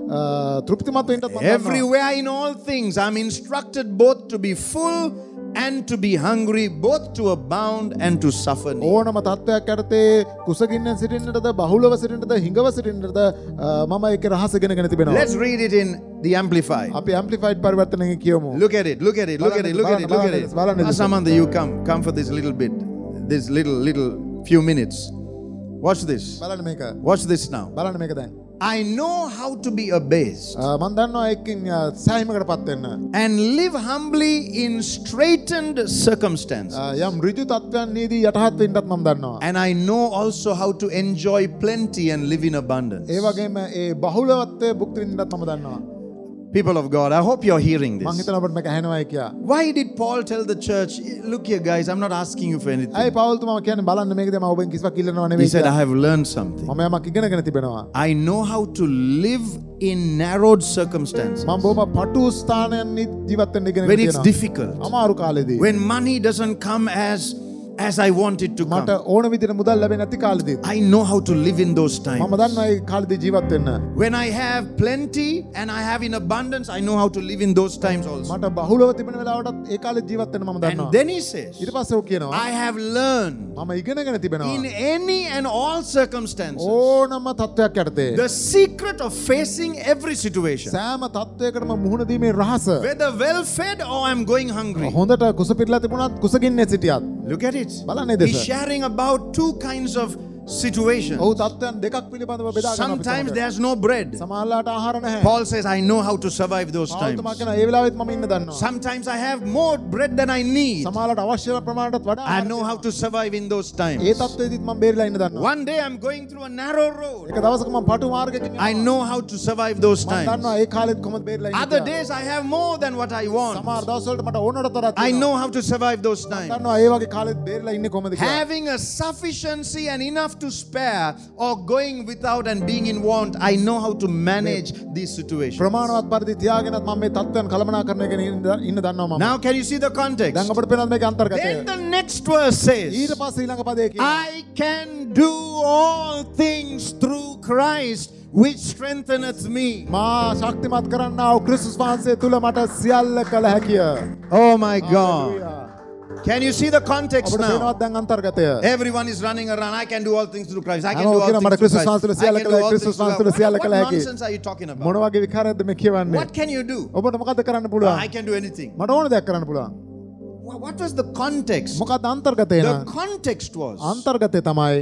තෘප්තිමත් වෙන්නටත් මම දන්නවා. Everywhere in all things I'm instructed both to be full and to be hungry, both to abound and to suffer need. ඕනම තත්වයක් යටතේ කුසගින්නෙන් සිටින්නටද බහුලව සිටින්නටද හිඟව සිටින්නටද මම ඒක රහස ඉගෙනගෙන තිබෙනවා. Let's read it in the Amplified. අපි amplified පරිවර්තනයෙන් කියමු. Look at it, look at it, look at it, look at it, look at it. Samantha, you come, come for this little bit, this little, little few minutes. Watch this. බලන්න මේක. Watch this now. බලන්න මේක දැන්. I know how to be abased. මම දන්නවා එක්කින් සෑහීමකටපත් වෙන්න. And live humbly in straitened circumstances. යම් ඍජු තත්ත්වයන්හිදී යටහත් වෙන්නත් මම දන්නවා. And I know also how to enjoy plenty and live in abundance. ඒ වගේම ඒ බහුලවත්වයේ භුක්ති විඳින්නත් මම දන්නවා. People of God, I hope you're hearing මම this. හිතනවා ඔබට මේක ඇහෙනවායි කියලා. Why did Paul tell the church, look here guys, I'm not asking you for anything. අය පවුල් තුමා කියන්නේ බලන්න මේකද මම ඔබෙන් කිසිවක් ඉල්ලනවා He නෙවෙයි said, I කියලා. have learned something. මම යමක් ඉගෙනගෙන තිබෙනවා. I know how to live in narrowed circumstances. මම බොහොම පටු ස්ථානයන්හි ජීවත් වෙන්න ඉගෙනගෙන When it's තියෙනවා. difficult. අමාරු කාලෙදී. When money doesn't come as as I want it to මට come. ඕන විදිහට මුදල් ලැබෙන්නේ නැති කාලෙදී. I know how to live in those times. මම දන්නවා ඒ කාලෙදී ජීවත් වෙන්න. When I have plenty and I have in abundance, I know how to live in those times also. මට බහුලව තිබෙන වෙලාවටත් ඒ කාලෙත් ජීවත් වෙන්න මම දන්නවා. And then he says, ඊට පස්සේ ඔක් කියනවා. I have learned මම ඉගෙනගෙන තිබෙනවා. in any and all circumstances ඕනම තත්වයක් යටතේ the secret of facing every situation. සෑම තත්වයකටම මුහුණ දීමේ රහස. Whether well fed or I'm going hungry. හොඳට කුස පිරලා තිබුණත් කුසගින්නේ සිටියත්. Look at it. බලන්න ඒ දෙස. He's sharing about two kinds of situations. ඔහු තත්ත්වයන් දෙකක් පිළිබඳව බෙදා ගන්නවා. Sometimes there's no bread. සමහරලාට ආහාර නැහැ. Paul says, I know how to survive those පවුල් times. තුමා කියනවා ඒ වෙලාවෙත් මම ඉන්න දන්නවා. Sometimes I have more bread than I need. සමහරලාට අවශ්‍ය ප්‍රමාණයටත් වඩා I know how to survive in those times. ඒ තත්ත්වෙදිත් මම බේරිලා ඉන්න දන්නවා. One day I'm going through a narrow road. එක දවසක මම පටු මාර්ගයකින් I know how to survive those මම times. දන්නවා ඒ කාලෙත් කොහොමද බේරිලා ඉන්නේ. Other days I have more than what I want. සමහර දවස්වලට මට ඕනකට තරම් I know how to survive those times. දන්නවා ඒ වගේ කාලෙත් බේරිලා ඉන්නේ කොහොමද කියලා. Having a sufficiency and enough to spare or going without and being in want, I know how to manage these situations. ප්‍රමාණවත් පරිදි තියාගෙනත් මම මේ තත්ත්වයන් කළමනාකරණය කරගෙන ඉන්න දන්නවා මම. Now can you see the context? දැන් අපිට පේනවද මේකේ අන්තර්ගතය? Then the next verse says, ඊට පස්සේ ඊළඟ පදේ කියනවා I can do all things through Christ which strengtheneth me. මා ශක්තිමත් කරන්නා වූ ක්‍රිස්තුස් වහන්සේ තුල මට සියල්ල කළ හැකිය. Oh my God. Hallelujah. Can you see the context අපිට now? පේනවද දැන් අන්තර්ගතය? Everyone is running around. I can do all things through Christ. I can හැමෝම do all කියනවා, things මට through ක්‍රිස්තුස් වහන්සේ තුළ Christ. I සියල්ල can කළ do හැකි, all things ක්‍රිස්තුස් through වහන්සේ තුළ Christ. සියල්ල What කළ what හැකි. nonsense are you talking about? මොන වගේ විකාරයක්ද මේ කියවන්නේ? What can you do? ඔබට මොකද්ද කරන්න Oh, පුළුවන්? I can do anything. මට ඕන දෙයක් කරන්න පුළුවන්. Wha- What was the context? මොකක්ද අන්තර්ගතය The නම්? context was, අන්තර්ගතය තමයි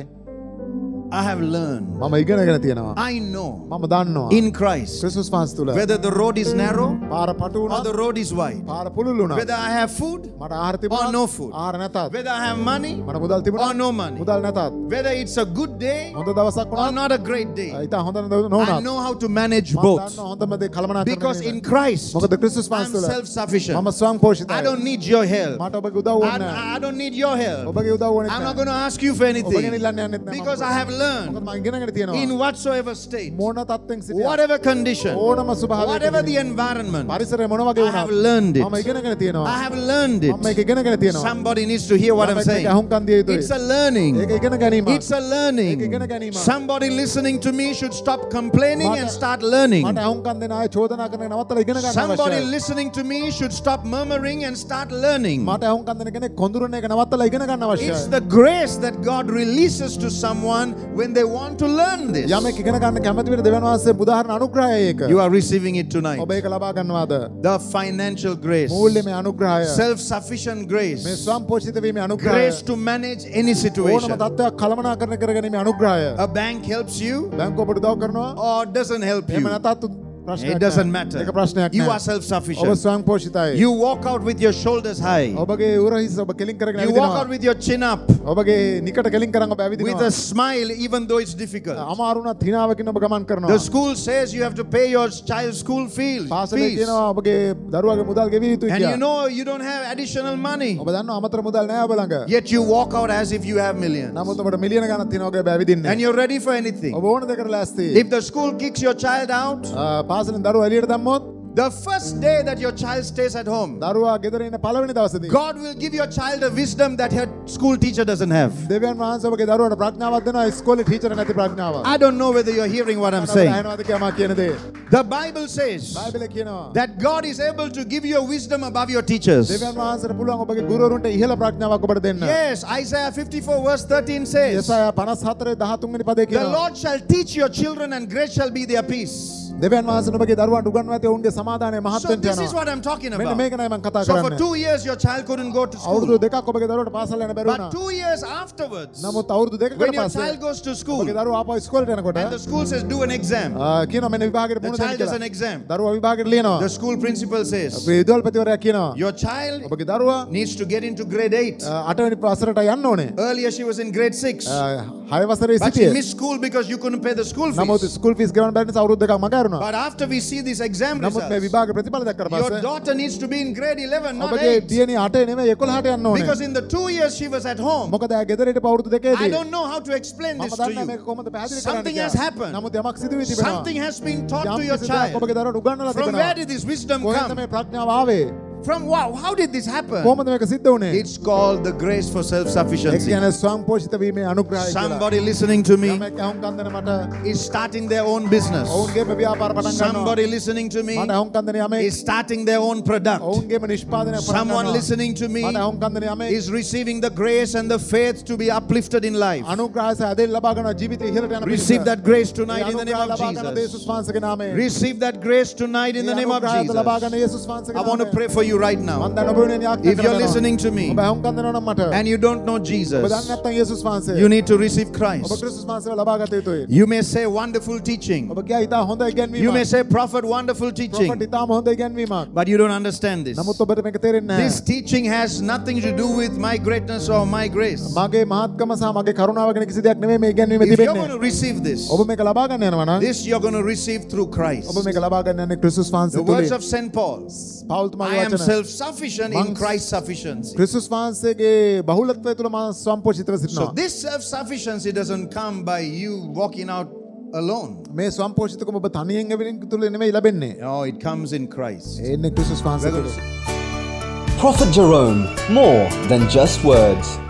I have learned, මම ඉගෙනගෙන තියෙනවා. I know මම දන්නවා. in Christ, ක්‍රිස්තුස් වහන්සේ තුල whether the road is narrow පාර පටු or වුණා, the road is wide, පාර පුළුල් වුණා. whether I have food මට ආහාර or තිබුණා no food, ආහාර නැතත්. whether I have money මට මුදල් තිබුණා or no money, මුදල් නැතත්. whether it's a good day හොඳ දවසක් or වුණා not a great day, ඉතින් හොඳ I නොවුණා. know how to manage මම both. දන්නවා හොඳම දේ කළමනාකරණය Because කරන්න. in Christ, මොකද ක්‍රිස්තුස් I'm වහන්සේ තුල self-sufficient. මම ස්වයං පෝෂිතයි. I don't need your help. මට ඔබගේ උදව් I, ඕනේ නැහැ. I don't need your help. ඔබගේ උදව් ඕනේ I'm not නැහැ. going to ask you for ඔබගෙන් anything. ඉල්ලන්න යන්නෙත් නැහැ. Because I have මොකද learned මම ඉගෙනගෙන තියෙනවා. in whatsoever state, මොන තත්ත්වෙන් සිටියා. whatever condition, ඕනම ස්වභාවයක whatever the environment, පරිසරය මොන වගේ I වුණත් have learned මම it. ඉගෙනගෙන තියෙනවා. I have learned මම මේක it. ඉගෙනගෙන තියෙනවා. Somebody needs to hear what I'm මම මේක saying. අහුම්කන් දිය යුතුයි. It's a learning. ඒක ඉගෙන ගැනීමක්. It's a learning. ඒක ඉගෙන ගැනීමක්. Somebody listening to me should stop complaining and start learning. මට අහුම්කන් දෙන අය චෝදනා කරන එක නවත්තලා ඉගෙන ගන්න Somebody අවශ්‍යයි. listening to me should stop murmuring and start learning. මට අහුම්කන් දෙන කෙනෙක් කොඳුරන එක නවත්තලා ඉගෙන ගන්න It's අවශ්‍යයි. the grace that God releases to someone when they want to learn this. යමෙක් ඉගෙන ගන්න කැමති වෙන දෙවියන් වහන්සේ උදාහරණ අනුග්‍රහය ඒක. You are receiving it tonight. ඔබ ඒක ලබා ගන්නවාද? The financial grace, මූල්‍යමය අනුග්‍රහය. self-sufficient grace, මේ ස්වයංපෝෂිත වීමේ අනුග්‍රහය. grace to manage any ඕනම situation. තත්ත්වයක් කළමනාකරණය කරගැනීමේ අනුග්‍රහය. A bank helps you බැංකුව ඔබට උදව් කරනවා. or doesn't help එහෙම you. නැත්නම් It doesn't matter. ඒක ප්‍රශ්නයක් You නෑ. are ඔබ self-sufficient. ස්වයං පෝෂිතයි. You walk out with your shoulders high. ඔබගේ උර හිස ඔබ කෙලින් කරගෙන You walk ඇවිදිනවා. out with your chin up ඔබගේ නිකට කෙලින් කරන් ඔබ with ඇවිදිනවා. a smile even though it's difficult. අමාරුණත් හිනාවකින් ඔබ ගමන් කරනවා. The school says you have to pay your child's school fees. පාසලේ fees. කියනවා ඔබගේ දරුවාගේ මුදල් ගෙවිය යුතුයි And you කියලා. know you don't have additional money. ඔබ දන්නවා අමතර මුදල් නෑ ඔබ ළඟ. Yet you walk out as if you have millions. නමුත් ඔබට මිලියන ගණන් තියෙනවා ඔබ ඇවිදින්නේ. And you're ready for anything. ඔබ ඕන දෙයකට ලෑස්ති. If the school kicks your child out, පාසලෙන් දරුවා එළියට දැම්මොත් the first day that your child stays at home, දරුවා ගෙදර ඉන්න පළවෙනි දවසේදී God will give your child a wisdom that her school teacher doesn't have. දෙවියන් වහන්සේ ඔබගේ දරුවාට ප්‍රඥාවක් දෙනවා ඉස්කෝලේ ටීචර් නැති ප්‍රඥාවක්. I don't know whether you're hearing what I'm saying. ඇහෙනවද කියලා මම කියන දේ. The Bible says බයිබලේ කියනවා that God is able to give you a wisdom above your teachers. දෙවියන් වහන්සේට පුළුවන් ඔබගේ ගුරුවරුන්ට ඉහළ ප්‍රඥාවක් ඔබට දෙන්න. Yes, Isaiah fifty-four verse thirteen says, යෙසායා පනස් හතර දහතුන් වෙනි පදේ the කියනවා. Lord shall teach your children and great shall be their peace. දෙවියන් වහන්සේ ඔබගේ දරුවන්ට උගන්වන ඇති ඔවුන්ගේ සමාදානය මහත් So වෙන්න this is යනවා. what I'm talking මෙන්න about. මේක නයි මම කතා So for කරන්නේ. two years your child couldn't go to අවුරුදු school. දෙකක් ඔබගේ දරුවට පාසල් යන්න බැරි But වුණා. two years afterwards, නමුත් අවුරුදු දෙකකට when your පස්සේ child goes to school ඔබගේ දරුවා ආපහු ඉස්කෝලේට යනකොට and the school says do an exam, ආ, කියනවා මෙන්න විභාගෙට the මුහුණ child දෙන්න does an කියලා. exam. දරුවා විභාගෙට ලියනවා. The school principal says අපේ විදුහල්පතිවරයා කියනවා your child ඔබගේ දරුවා needs to get into grade eight. අට වෙනි පාසලට යන්න ඕනේ. Earlier she was in grade six, හය වසරේ but she සිටියේ. missed school because you couldn't pay the school නමුත් fees. ස්කූල් ෆීස් ගෙවන්න බැරි නිසා අවුරුදු දෙකක් මගහැරුණා. But after we see this exam නමුත් මේ results, විභාග ප්‍රතිඵල දැක්කට your පස්සේ daughter needs to be in grade eleven, not ඔබගේ eight. දියණිය අටේ නෙමෙයි එකොළහට යන්න ඕනේ. Because in the two years she was at home, මොකද එයා ගෙදර හිටපු අවුරුදු I දෙකේදී don't know how to explain මම this to දන්නේ මේක you. කොහොමද පැහැදිලි කරන්න Something has කියලා. happened. නමුත් යමක් සිදු වී තිබෙනවා. Something has been taught to යම් your කිසි දෙයක් child. ඔබගේ දරුවට උගන්වලා From තිබෙනවා. where did this wisdom කොහෙන්ද come? මේ ප්‍රඥාව ආවේ? From wow, how did this happen? කොහොමද මේක සිද්ධ වුණේ? It's called the grace for ඒක self-sufficiency. කියන්නේ ස්වයං පෝෂිත වීමේ අනුග්‍රහය කියලා. Somebody listening to me යමෙක් අහුම්කම් දෙන මට is starting their own business. ඔවුන්ගේම ව්‍යාපාර පටන් ගන්නවා. Somebody listening to me මට අහුම්කම් දෙන යමෙක් is starting their own product. ඔවුන්ගේම නිෂ්පාදනය පටන් Someone ගන්නවා. listening to me මට අහුම්කම් දෙන යමෙක් is receiving the grace and the faith to be uplifted in life. අනුග්‍රහය සහ ඇදෙල් ලබා ගන්නවා ජීවිතය ඉහළට යන පිණිස. Receive that grace A tonight in the name අනුග්‍රහය of ලබා ගන්න Jesus. යේසුස් වහන්සේගේ නාමයෙන්. Receive that grace tonight in the A name of අනුග්‍රහය ලබා ගන්න Jesus. යේසුස් වහන්සේගේ I want to නාමයෙන්. pray for you right මම now. දැන් ඔබ වෙනුවෙන් යාඥා If you're කරනවා. listening to me ඔබ අහුම්කම් දෙනවා නම් මට and you don't know ඔබ Jesus, දන්නේ නැත්නම් යේසුස් වහන්සේ you need to receive ඔබ Christ. ක්‍රිස්තුස් වහන්සේව ලබා ගත යුතුයි. You may say wonderful teaching. ඔබ කියා ඉතා හොඳ ඉගැන්වීමක්. You may say prophet wonderful teaching. ප්‍රොෆෙට් ඉතාම හොඳ ඉගැන්වීමක්. But you don't understand this. නමුත් ඔබට මේක තේරෙන්නේ This නැහැ. teaching has nothing to do with my greatness or my grace. මගේ මහත්කම සහ මගේ කරුණාව ගැන කිසි දෙයක් නෙමෙයි මේ ඉගැන්වීම If you're තිබෙන්නේ. going to receive this, ඔබ මේක ලබා ගන්න යනවා නම් this you're going to receive through Christ. ඔබ මේක ලබා ගන්න යන්නේ ක්‍රිස්තුස් The වහන්සේ words තුලින්. of Saint Paul, පවුල් I තුමාගේ am වචන. self-sufficient in Monks- Christ's sufficiency. ක්‍රිස්තුස් වහන්සේගේ බහුලත්වය තුල මම ස්වයංපෝෂිතව So සිටිනවා. this self-sufficiency doesn't come by you walking out alone. මේ ස්වයංපෝෂිතකම ඔබ තනියෙන් එවිලින් තුල නෙමෙයි ලැබෙන්නේ. No, it comes in Christ. ඒ එන්නේ ක්‍රිස්තුස් වහන්සේ We're තුල. going to- Prophet Jerome, more than just words.